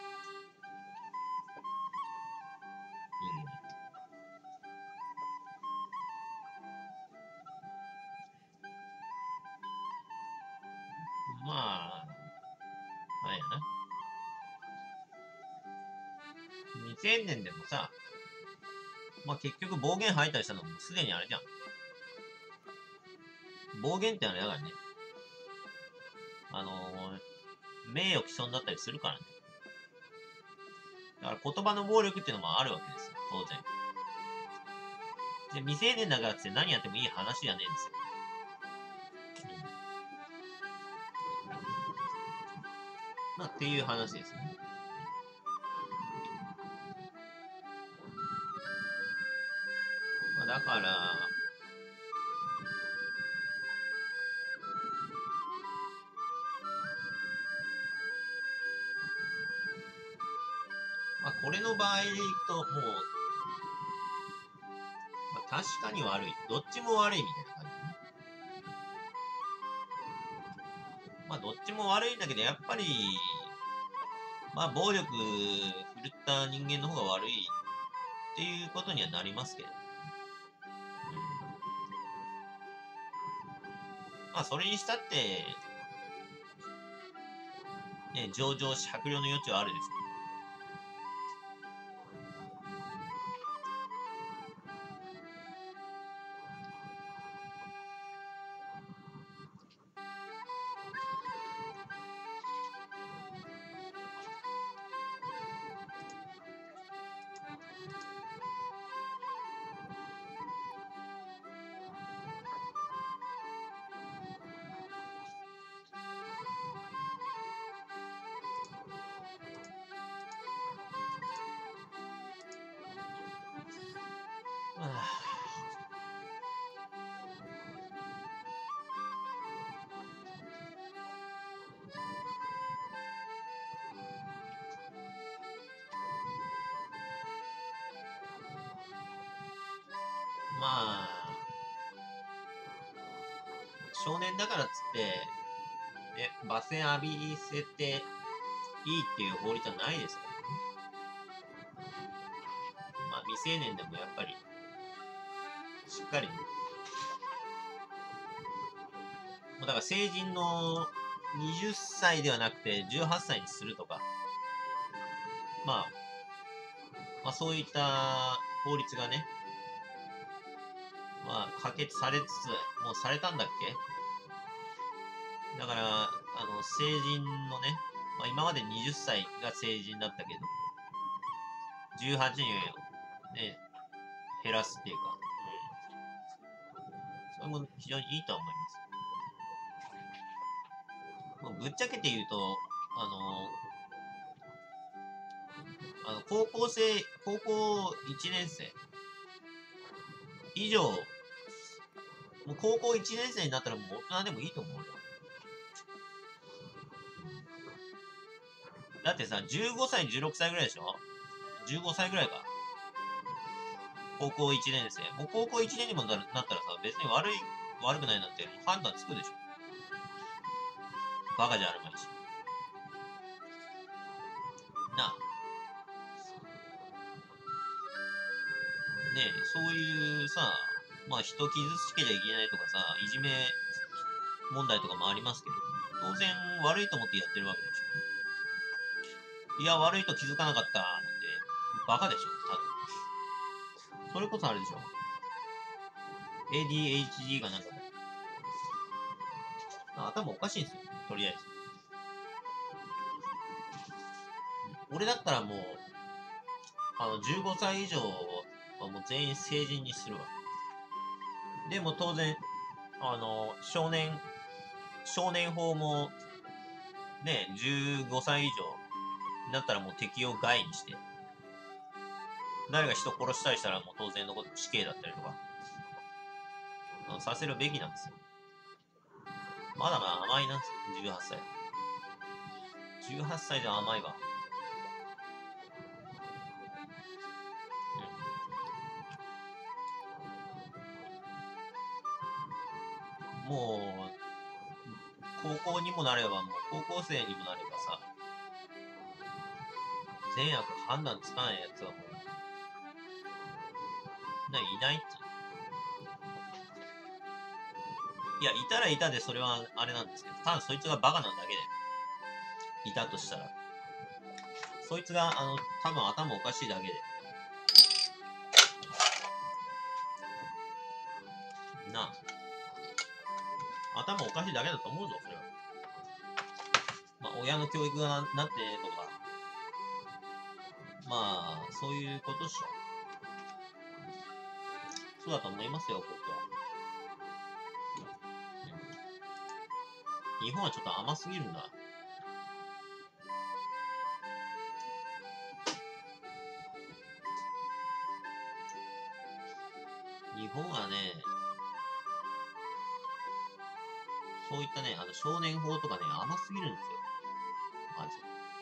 まあ、あれやな。未成年でもさ、まあ結局暴言吐いたりしたのもすでにあれじゃん。暴言ってあれだからね。名誉毀損だったりするからね。だから言葉の暴力っていうのもあるわけですよ、当然。で、未成年だからって何やってもいい話じゃねえんですよ。まあ、っていう話ですね。まあ、だから、まあ、これの場合でいくと、もう、まあ、確かに悪い。どっちも悪いみたいな感じね。まあ、どっちも悪いんだけど、やっぱり、まあ、暴力振るった人間の方が悪いっていうことにはなりますけど。まあ、それにしたって、ね、上場酌量の余地はあるでしょう。はまあ、少年だからっつって、ね、罰声浴びせていいっていう法律はないですからね。まあ、未成年でもやっぱり、しっかり、もうだから成人の20歳ではなくて18歳にするとか、まあ、まあそういった法律がね、まあ可決されつつ、もうされたんだっけ。だから、成人のね、まあ今まで20歳が成人だったけど、18にね、 減らすっていうか、それも非常にいいとは思います。もうぶっちゃけて言うと、高校1年生以上、もう高校1年生になったらもう大人でもいいと思うよ。だってさ、15歳、16歳ぐらいでしょ ?15 歳ぐらいか。高校1年生。もう高校1年にもなったらさ、別に悪くないなって判断つくでしょ。バカじゃあるまいし。なあ。ねえ、そういうさ、まあ人傷つけちゃいけないとかさ、いじめ問題とかもありますけど、当然悪いと思ってやってるわけでしょ。いや、悪いと気づかなかったなんて、バカでしょ、多分。それこそあれでしょ。ADHD がなんか、頭おかしいんですよ、とりあえず。俺だったらもう、15歳以上はもう全員成人にするわ。でも当然、少年法も、ね、15歳以上だったらもう適用外にして、誰が人殺したりしたらもう当然のこと死刑だったりとか、させるべきなんですよ。まだまだ甘いな、18歳。18歳じゃ甘いわ。もう、高校にもなれば、もう高校生にもなればさ、善悪判断つかないやつはもう、いないって。いや、いたらいたでそれはあれなんですけど、ただそいつがバカなだけで、いたとしたら。そいつが、多分頭おかしいだけで。なあ。頭おかしいだけだと思うぞ、それは。まあ、親の教育がなってとか、まあ、そういうことっしょ。そうだと思いますよ、僕は。日本はちょっと甘すぎるんだ。日本はね、そういったね、少年法とかね、甘すぎるんですよ。マジ。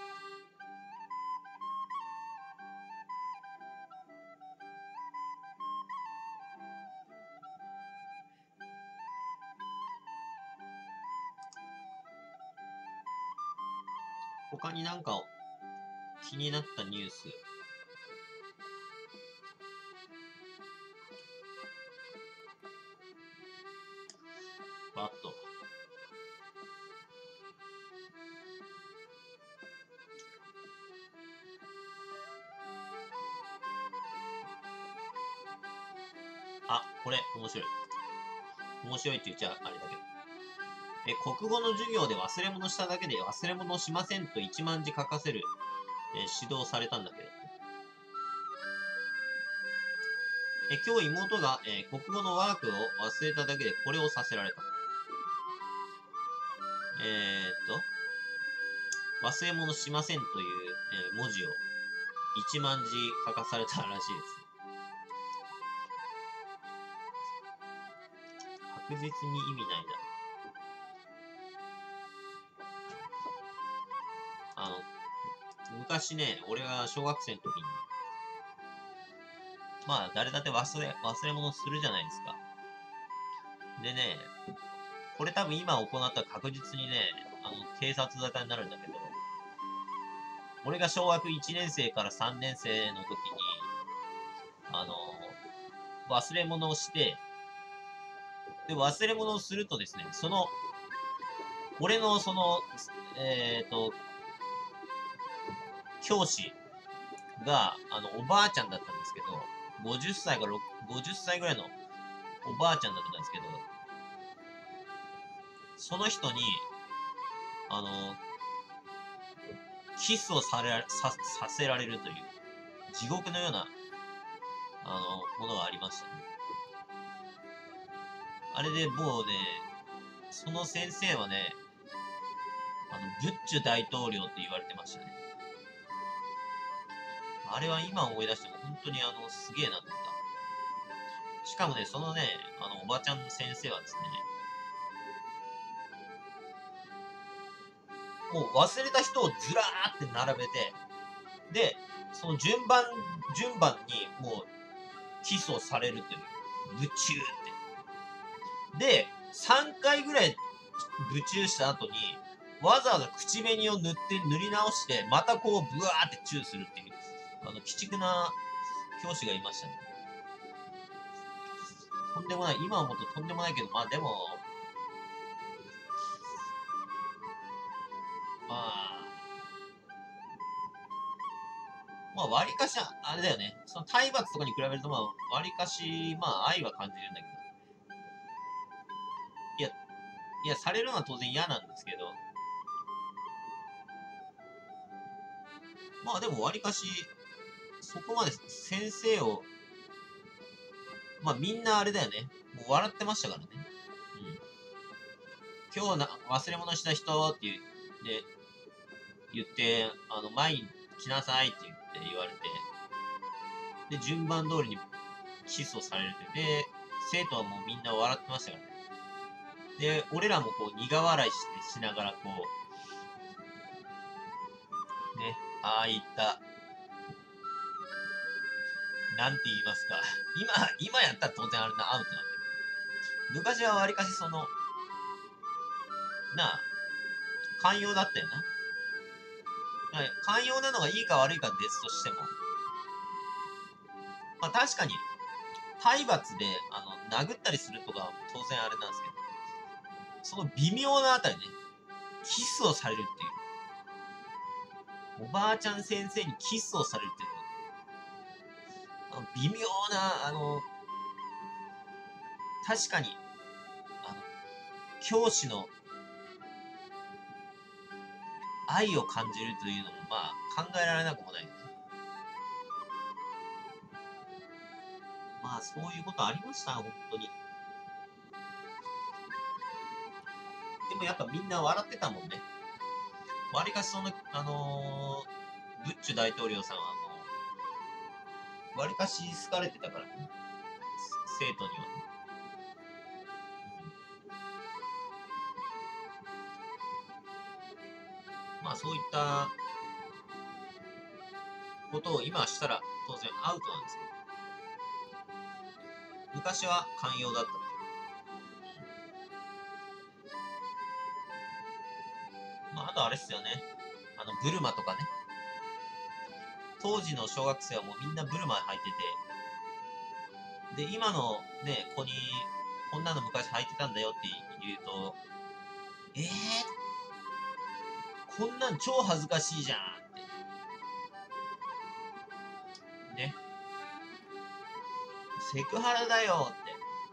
他になんか気になったニュース。バッと。あ、これ、面白い。面白いって言っちゃあれだけど。国語の授業で忘れ物しただけで忘れ物しませんと1万字書かせる、指導されたんだけど。今日妹が、国語のワークを忘れただけでこれをさせられた。忘れ物しませんという、文字を1万字書かされたらしいです。確実に意味ないだ。昔ね、俺が小学生の時に、まあ、誰だって忘れ物するじゃないですか。でね、これ多分今行ったら確実にね、警察沙汰になるんだけど、俺が小学1年生から3年生の時に、忘れ物をして、で、忘れ物をするとですね、俺の教師が、おばあちゃんだったんですけど、50歳か50歳ぐらいのおばあちゃんだったんですけど、その人に、キスをさせられるという、地獄のような、 ものがありましたね。あれでもうね、その先生はね、ブッチュ大統領って言われてましたね。あれは今思い出しても本当にすげえなと思った。しかもね、そのね、おばちゃんの先生はですね、もう忘れた人をずらーって並べて、で、その順番にもうキスをされるっていう。ブチューって。で、3回ぐらいブチューした後に、わざわざ口紅を塗り直して、またこう、ブワーってチューするっていう、鬼畜な教師がいましたね。とんでもない。今思うととんでもないけど、まあでも、まあ、割かし、あれだよね。その体罰とかに比べると、まあ、割かし、まあ、愛は感じるんだけど。いや、されるのは当然嫌なんですけど、まあでも割かし、そこまで先生を、まあみんなあれだよね。もう笑ってましたからね。うん。今日忘れ物した人って言って、前に来なさいって言われて、で、順番通りにキスをされるって。で、生徒はもうみんな笑ってましたからね。で、俺らもこう苦笑いしながらこう、ね、ああいった、なんて言いますか。今やったら当然あれなアウトなんだけど。昔はわりかしなあ、寛容だったよな。寛容なのがいいか悪いか別としても。まあ確かに、体罰で、殴ったりするとか当然あれなんですけど、その微妙なあたりね、キスをされるっていう。おばあちゃん先生にキスをされるっていう。微妙な、確かに、教師の愛を感じるというのも、まあ、考えられなくもないよね。まあ、そういうことありました、本当に。でもやっぱみんな笑ってたもんね。わりかしブッチュ大統領さんは、わりかし好かれてたからね。生徒にはね。まあ、そういったことを今したら当然アウトなんですけど、昔は寛容だった。まあ、あとあれっすよね。ブルマとかね。当時の小学生はもうみんなブルマ履いてて、で、今のね、子に、こんなの昔履いてたんだよって言うと、こんなん超恥ずかしいじゃんって。ね。セクハラだよって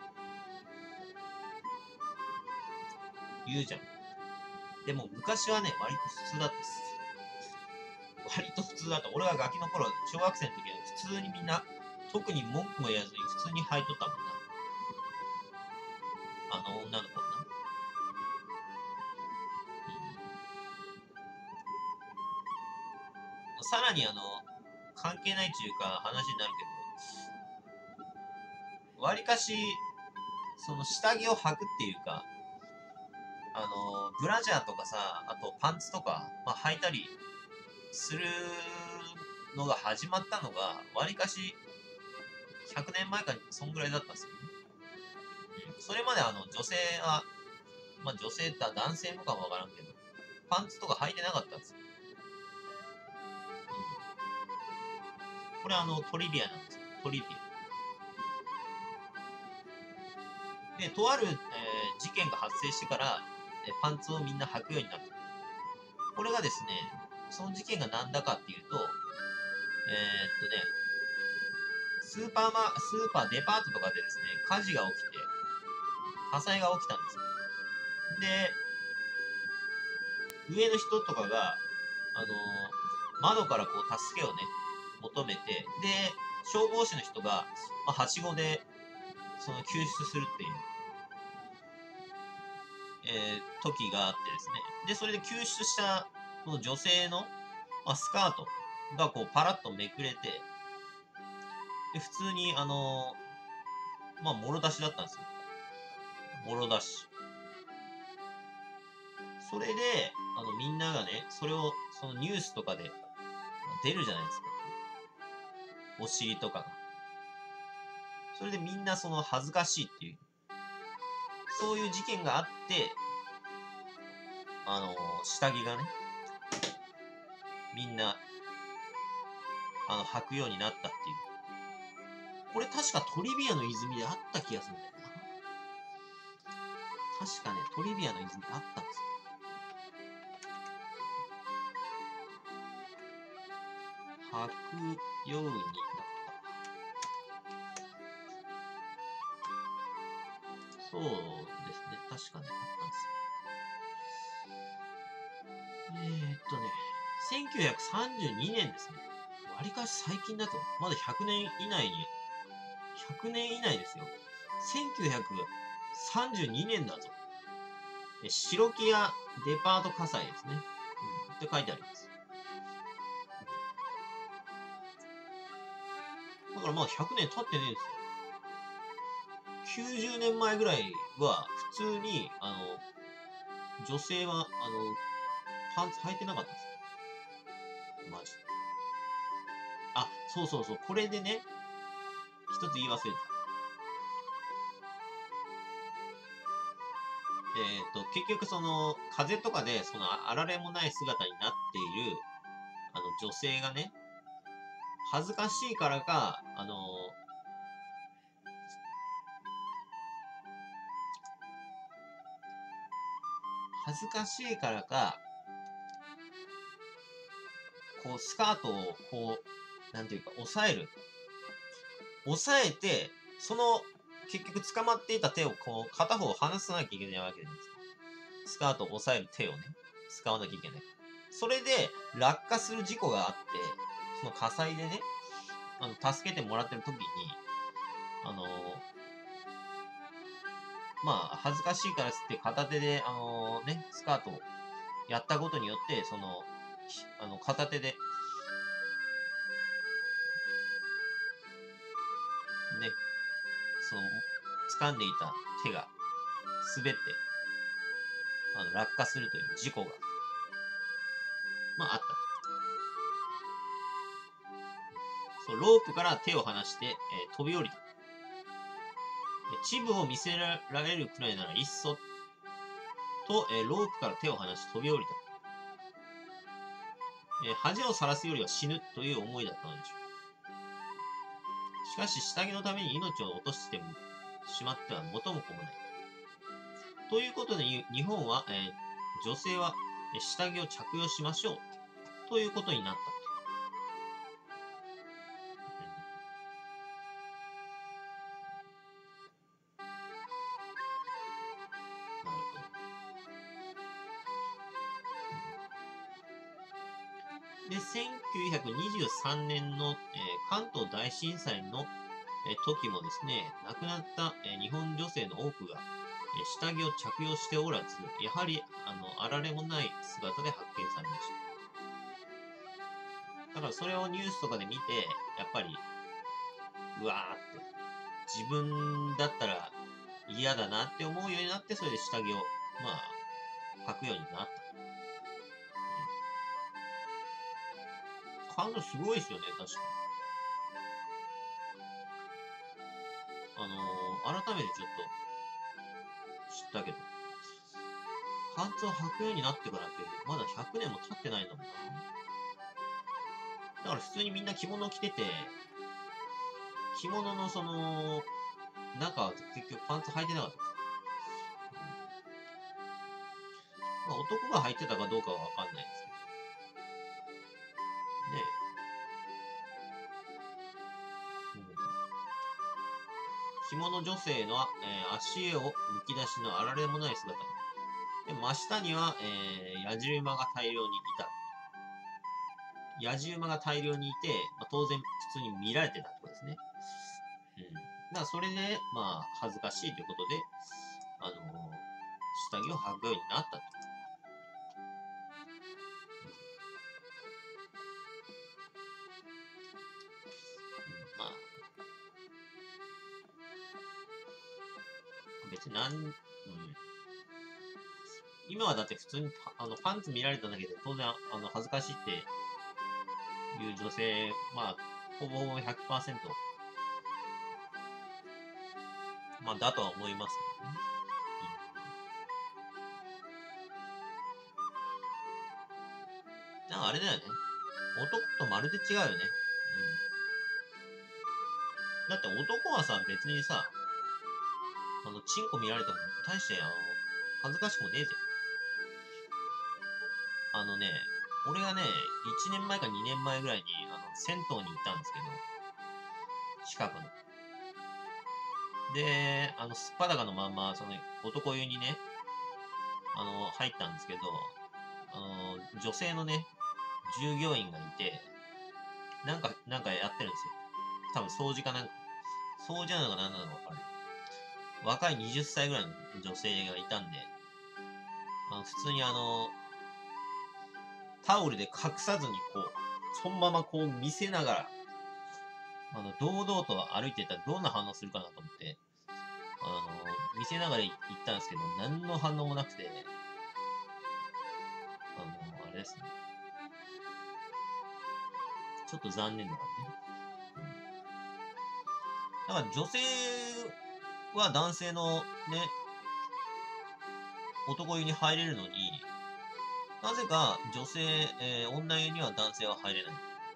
言うじゃん。でも昔はね、割と普通だったっす。割と普通だった。俺はガキの頃、小学生の時は普通にみんな、特に文句も言わずに普通に履いとったもんな。女の子な。さらに関係ないというか話になるけど、わりかし、その下着を履くっていうか、ブラジャーとかさ、あとパンツとか、まあ、履いたりするのが始まったのが、わりかし100年前かそんぐらいだったんですよね。それまで女性は、まあ女性だ、男性もかもわからんけど、パンツとか履いてなかったんですよ。これトリビアなんですよ。トリビア。で、とある、事件が発生してから、パンツをみんな履くようになった。これがですね、その事件が何だかっていうと、スーパー、デパートとかでですね、火事が起きて、火災が起きたんですよ。で、上の人とかが、窓からこう助けをね、求めて、で、 消防士の人が、はしごで、その救出するっていう、時があってですね。で、それで救出したその女性の、スカートがこうパラッとめくれて、で、普通にもろ出しだったんですよ。もろ出し。それで、みんながね、それを、そのニュースとかで出るじゃないですか。お尻とかが。それでみんなその恥ずかしいっていう、そういう事件があって、下着がね、みんな、履くようになったっていう。これ確かトリビアの泉であった気がするんだよな。確かね、トリビアの泉あったんですよ。履くようになった。そうですね、確かね、あったんですよ。1932年ですね。わりかし最近だと、まだ100年以内に、100年以内ですよ。1932年だぞ。白木屋デパート火災ですね。って書いてあります。だからまだ100年経ってねえんですよ。90年前ぐらいは、普通に、女性は、パンツ履いてなかったんですよ。マジで。そうそうそう。これでね、一つ言い忘れてた。結局その、風とかで、その、あられもない姿になっている、女性がね、恥ずかしいからか、恥ずかしいからか、こう、スカートを、こう、なんていうか、押さえる。押さえて、その、結局捕まっていた手を、こう、片方離さなきゃいけないわけじゃないですか。スカートを押さえる手をね、使わなきゃいけない。それで、落下する事故があって、その火災でね、助けてもらってる時に、あの恥ずかしいからつって片手で、スカートをやったことによって、その、片手で、ね、その、掴んでいた手が滑って、落下するという事故が、あった。そう、ロープから手を離して、飛び降りた。チブを見せられるくらいならいっそと、ロープから手を離し飛び降りた。恥をさらすよりは死ぬという思いだったのでしょう。しかし、下着のために命を落としてしまっては元も子もない。ということで、日本は、女性は下着を着用しましょうということになった。なるほど。で、1923年の、関東大震災の、時もですね、亡くなった、日本女性の多くが、下着を着用しておらず、やはり、あられもない姿で発見されました。だからそれをニュースとかで見て、やっぱり、うわーって、自分だったら嫌だなって思うようになって、それで下着を、履くようになった。感動すごいですよね、確かに。改めてちょっと知ったけど、パンツを履くようになってからって、まだ100年も経ってないんだもんな。だから普通にみんな着物着てて、着物のその、中は結局パンツ履いてなかった。男が履いてたかどうかはわかんないですけど。ねえ。着物女性の、足絵をむき出しのあられもない姿。で、真下には、矢印馬が大量にいた。 野じ馬が大量にいて、まあ、当然普通に見られてたってことですね。だからそれで、まあ、恥ずかしいということで、下着を履くようになったと。まあ、別に今はだって普通にパンツ見られただけで当然恥ずかしいっていう女性、まあ、ほぼほぼ 100%、まあ、だとは思いますけどね。だからあれだよね。男とまるで違うよね。だって男はさ、別にさ、チンコ見られても、大して、恥ずかしくもねえぜ。俺がね、1年前か2年前ぐらいに、銭湯に行ったんですけど、近くの。で、すっぱだかのまんま、男湯にね、入ったんですけど、女性のね、従業員がいて、なんかやってるんですよ。多分掃除かなんか。掃除なのか何なのかわかる。若い20歳ぐらいの女性がいたんで、普通にタオルで隠さずにそのまま見せながら、堂々と歩いていったらどんな反応するかなと思って、見せながら行ったんですけど、何の反応もなくて、あれですね。ちょっと残念だからね。だから女性は男性のね、男湯に入れるのに、なぜか女性、女湯には男性は入れない。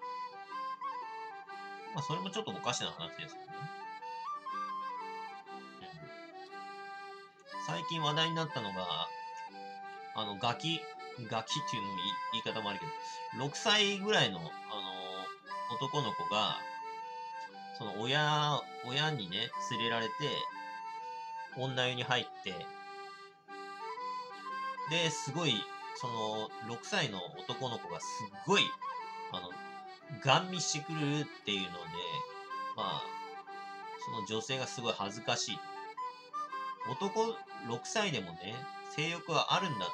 まあ、それもちょっとおかしな話ですけどね。最近話題になったのが、ガキっていうのも言い方もあるけど、6歳ぐらいの、男の子が、その親にね、連れられて、女湯に入って、で、すごい、6歳の男の子がすっごい、ガン見してくるっていうので、まあ、その女性がすごい恥ずかしい。男6歳でもね、性欲はあるんだ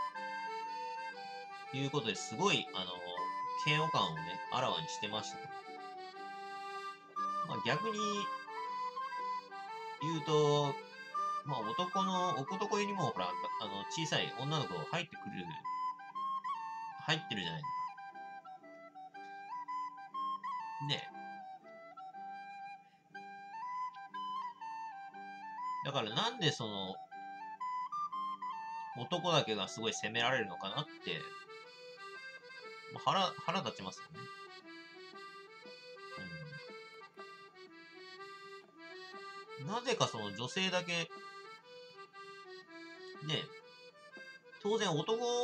っていうことですごい、嫌悪感をね、あらわにしてましたね。まあ逆に言うと、まあ男湯にもほら、小さい女の子入ってるじゃないですか。ね。だからなんで男だけがすごい責められるのかなって、まあ、腹立ちますよね。なぜかその女性だけ、ね、当然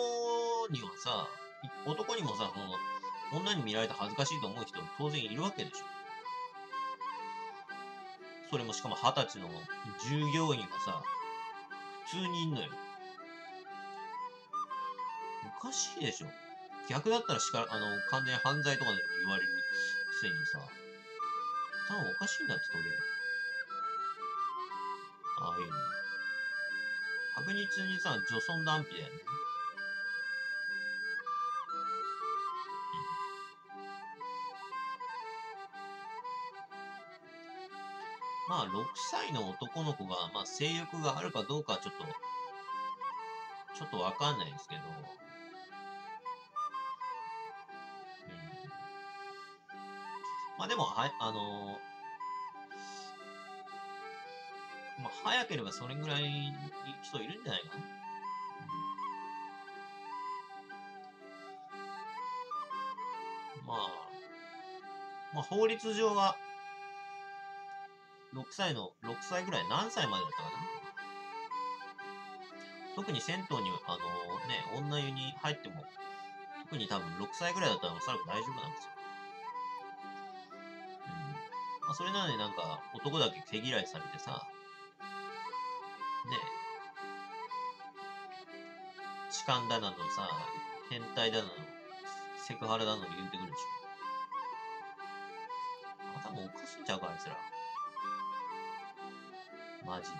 男にもさ、女に見られて恥ずかしいと思う人当然いるわけでしょ。それもしかも20歳の従業員がさ、普通にいんのよ。おかしいでしょ。逆だったら完全に犯罪とかでも言われるくせにさ、頭おかしいんだって、とりあえず。ああいうの。確実にさ、女尊男卑だよね。まあ、6歳の男の子が、まあ、性欲があるかどうかはちょっとわかんないですけど、まあでも、まあ、早ければそれぐらい人いるんじゃないかな。まあ、法律上は、6歳ぐらい、何歳までだったかな。特に銭湯に、女湯に入っても、特に多分6歳ぐらいだったらおそらく大丈夫なんですよ。まあ、それなのになんか、男だけ毛嫌いされてさ、ね、痴漢だなのさ、変態だなの、 セクハラだの言うてくるでしょ。頭おかしいんちゃうか、あいつら。マジで。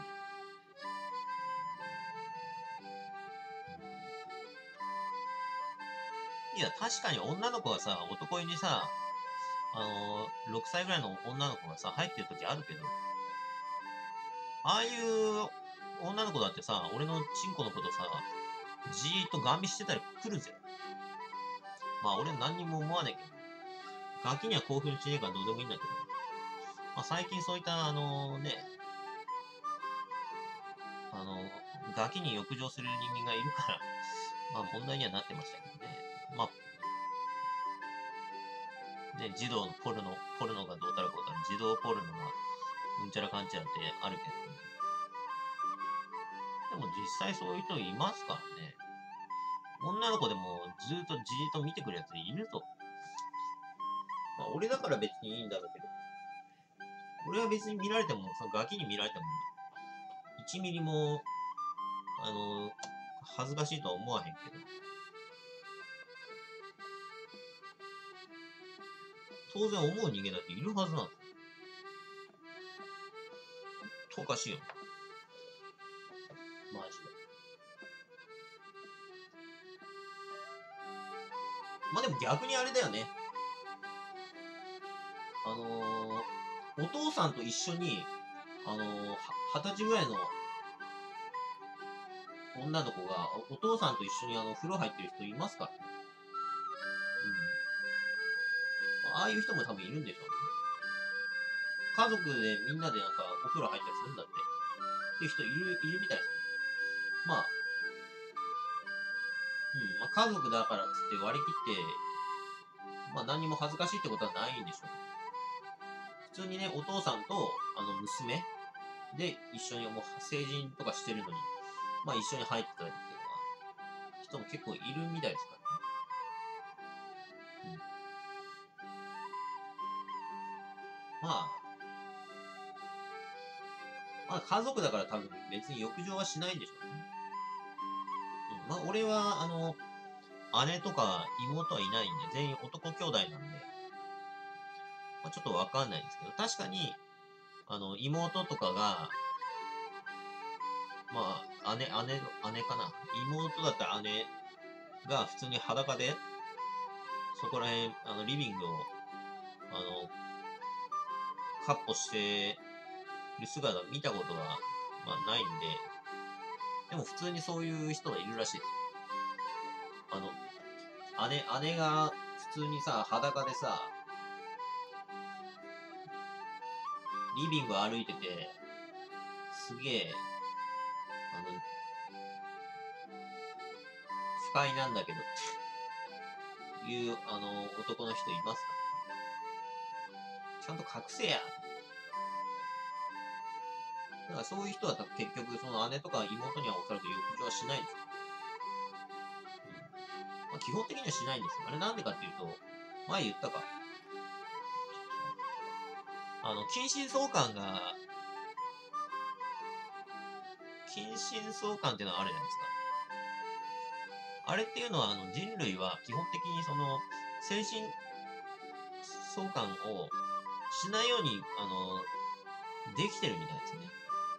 いや、確かに女の子がさ、男湯にさ、6歳ぐらいの女の子がさ、入ってる時あるけど、ああいう女の子だってさ、俺のチンコのことさ、じーっとガン見してたり来るぜ。まあ俺何にも思わねえけど、ガキには興奮しねえからどうでもいいんだけど、まあ最近そういったガキに浴場する人間がいるから、まあ問題にはなってましたけどね。まあ、ね、児童のポルノがどうたらこうたら、児童ポルノがうんちゃらかんちゃらってあるけどね。でも実際そういう人いますからね。女の子でもずっとじーっと見てくるやついるぞ。まあ俺だから別にいいんだろうけど、俺は別に見られても、そのガキに見られても、1ミリも、恥ずかしいとは思わへんけど、当然思う人間だっているはずなんですよ。おかしいよ。マジで。まあでも逆にあれだよね。お父さんと一緒に、20歳ぐらいの女の子が、お父さんと一緒に風呂入ってる人いますからね。うん。ああいう人も多分いるんでしょうね。家族でみんなでなんかお風呂入ったりするんだって。っていう人いるみたいですね。まあ、うん。まあ家族だからっつって割り切って、まあ何にも恥ずかしいってことはないんでしょう。普通にね、お父さんと、娘で一緒にもう成人とかしてるのに、まあ一緒に入ってたりっていうのは、人も結構いるみたいですからね。うん。まあ、まあ家族だから多分別に浴場はしないんでしょうね。うん。まあ俺は、姉とか妹はいないんで、全員男兄弟なんで、まあちょっとわかんないんですけど、確かに、妹とかが、まあ、姉かな。妹だったら姉が普通に裸で、そこら辺、リビングを、あの、カッポしてる姿を見たことは、まあ、ないんで、でも普通にそういう人がいるらしいですよ。姉が普通にさ、裸でさ、リビング歩いてて、すげえ、不快なんだけどっていう、男の人いますか？ちゃんと隠せや。だからそういう人は結局、その姉とか妹にはおそらく浴場はしないでしょ。うん。まあ、基本的にはしないんですよ。あれなんでかっていうと、前言ったか。近親相関が、近親相関っていうのはあるじゃないですか。あれっていうのは、人類は基本的にその、精神相関をしないように、できてるみたいですね。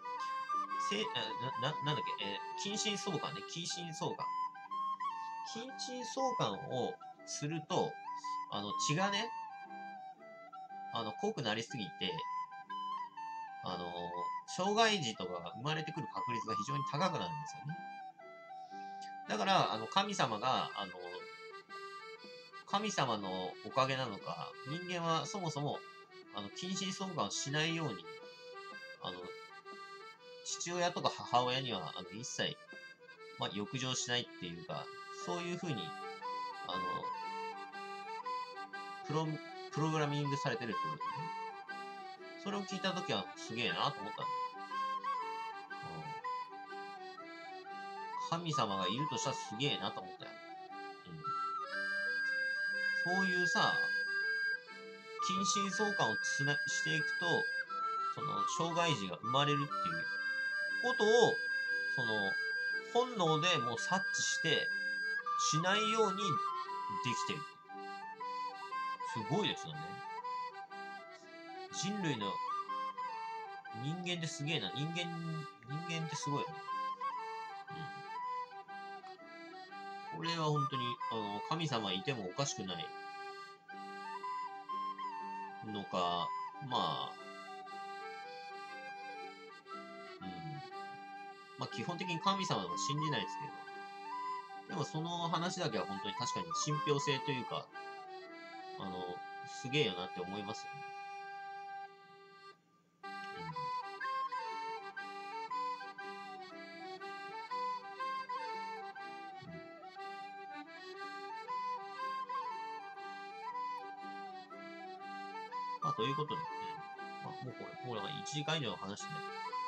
なんだっけ、近親相関ね。近親相関。近親相関をすると、血がね、濃くなりすぎて、障害児とかが生まれてくる確率が非常に高くなるんですよね。だから、神様のおかげなのか、人間はそもそも、近親相関をしないように、あの、父親とか母親には、一切、まあ、浴場しないっていうか、そういうふうに、あの、プロ、プログラミングされてるってことですね。それを聞いたときは、すげえなと思ったんだ。神様がいるとしたらすげえなと思ったよ。うん。そういうさ、近親相関をしていくと、その、障害児が生まれるっていうことを、その、本能でもう察知して、しないようにできてる。 すごいですよね。人類の人間ってすげえな。人間ってすごいよね。うん。これは本当に、神様いてもおかしくないのか、まあ、うん。まあ基本的に神様は信じないですけど、でもその話だけは本当に確かに信憑性というか、すげえよなって思いますよね。うん。うん。まあということで、まあもうこれ、もうなんか1時間以上話してね。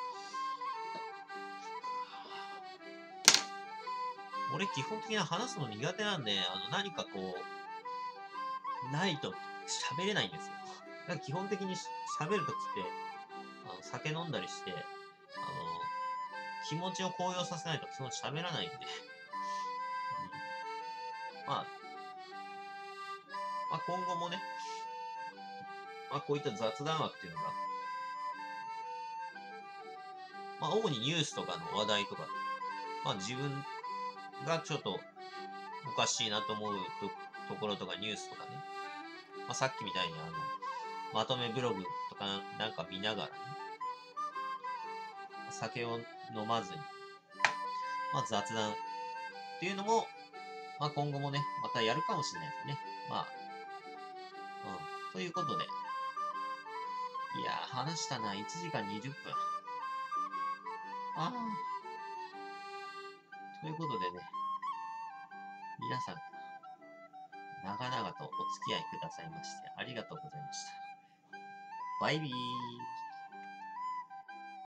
俺基本的に話すの苦手なんで、何かこう、ないと喋れないんですよ。だから基本的に喋るときって、酒飲んだりして、気持ちを高揚させないとその喋らないんで、うん、まあ、まあ今後もね、まあこういった雑談枠っていうのが、まあ主にニュースとかの話題とか、まあ自分がちょっとおかしいなと思うところとかニュースとかね、まあさっきみたいにまとめブログとかなんか見ながらね、酒を飲まずに、まあ雑談っていうのも、まあ今後もね、またやるかもしれないですね。まあ、うん。ということで、いやー、話したな。1時間20分。ああ。ということでね、皆さん、長々とお付き合いくださいまして、ありがとうございました。バイビー。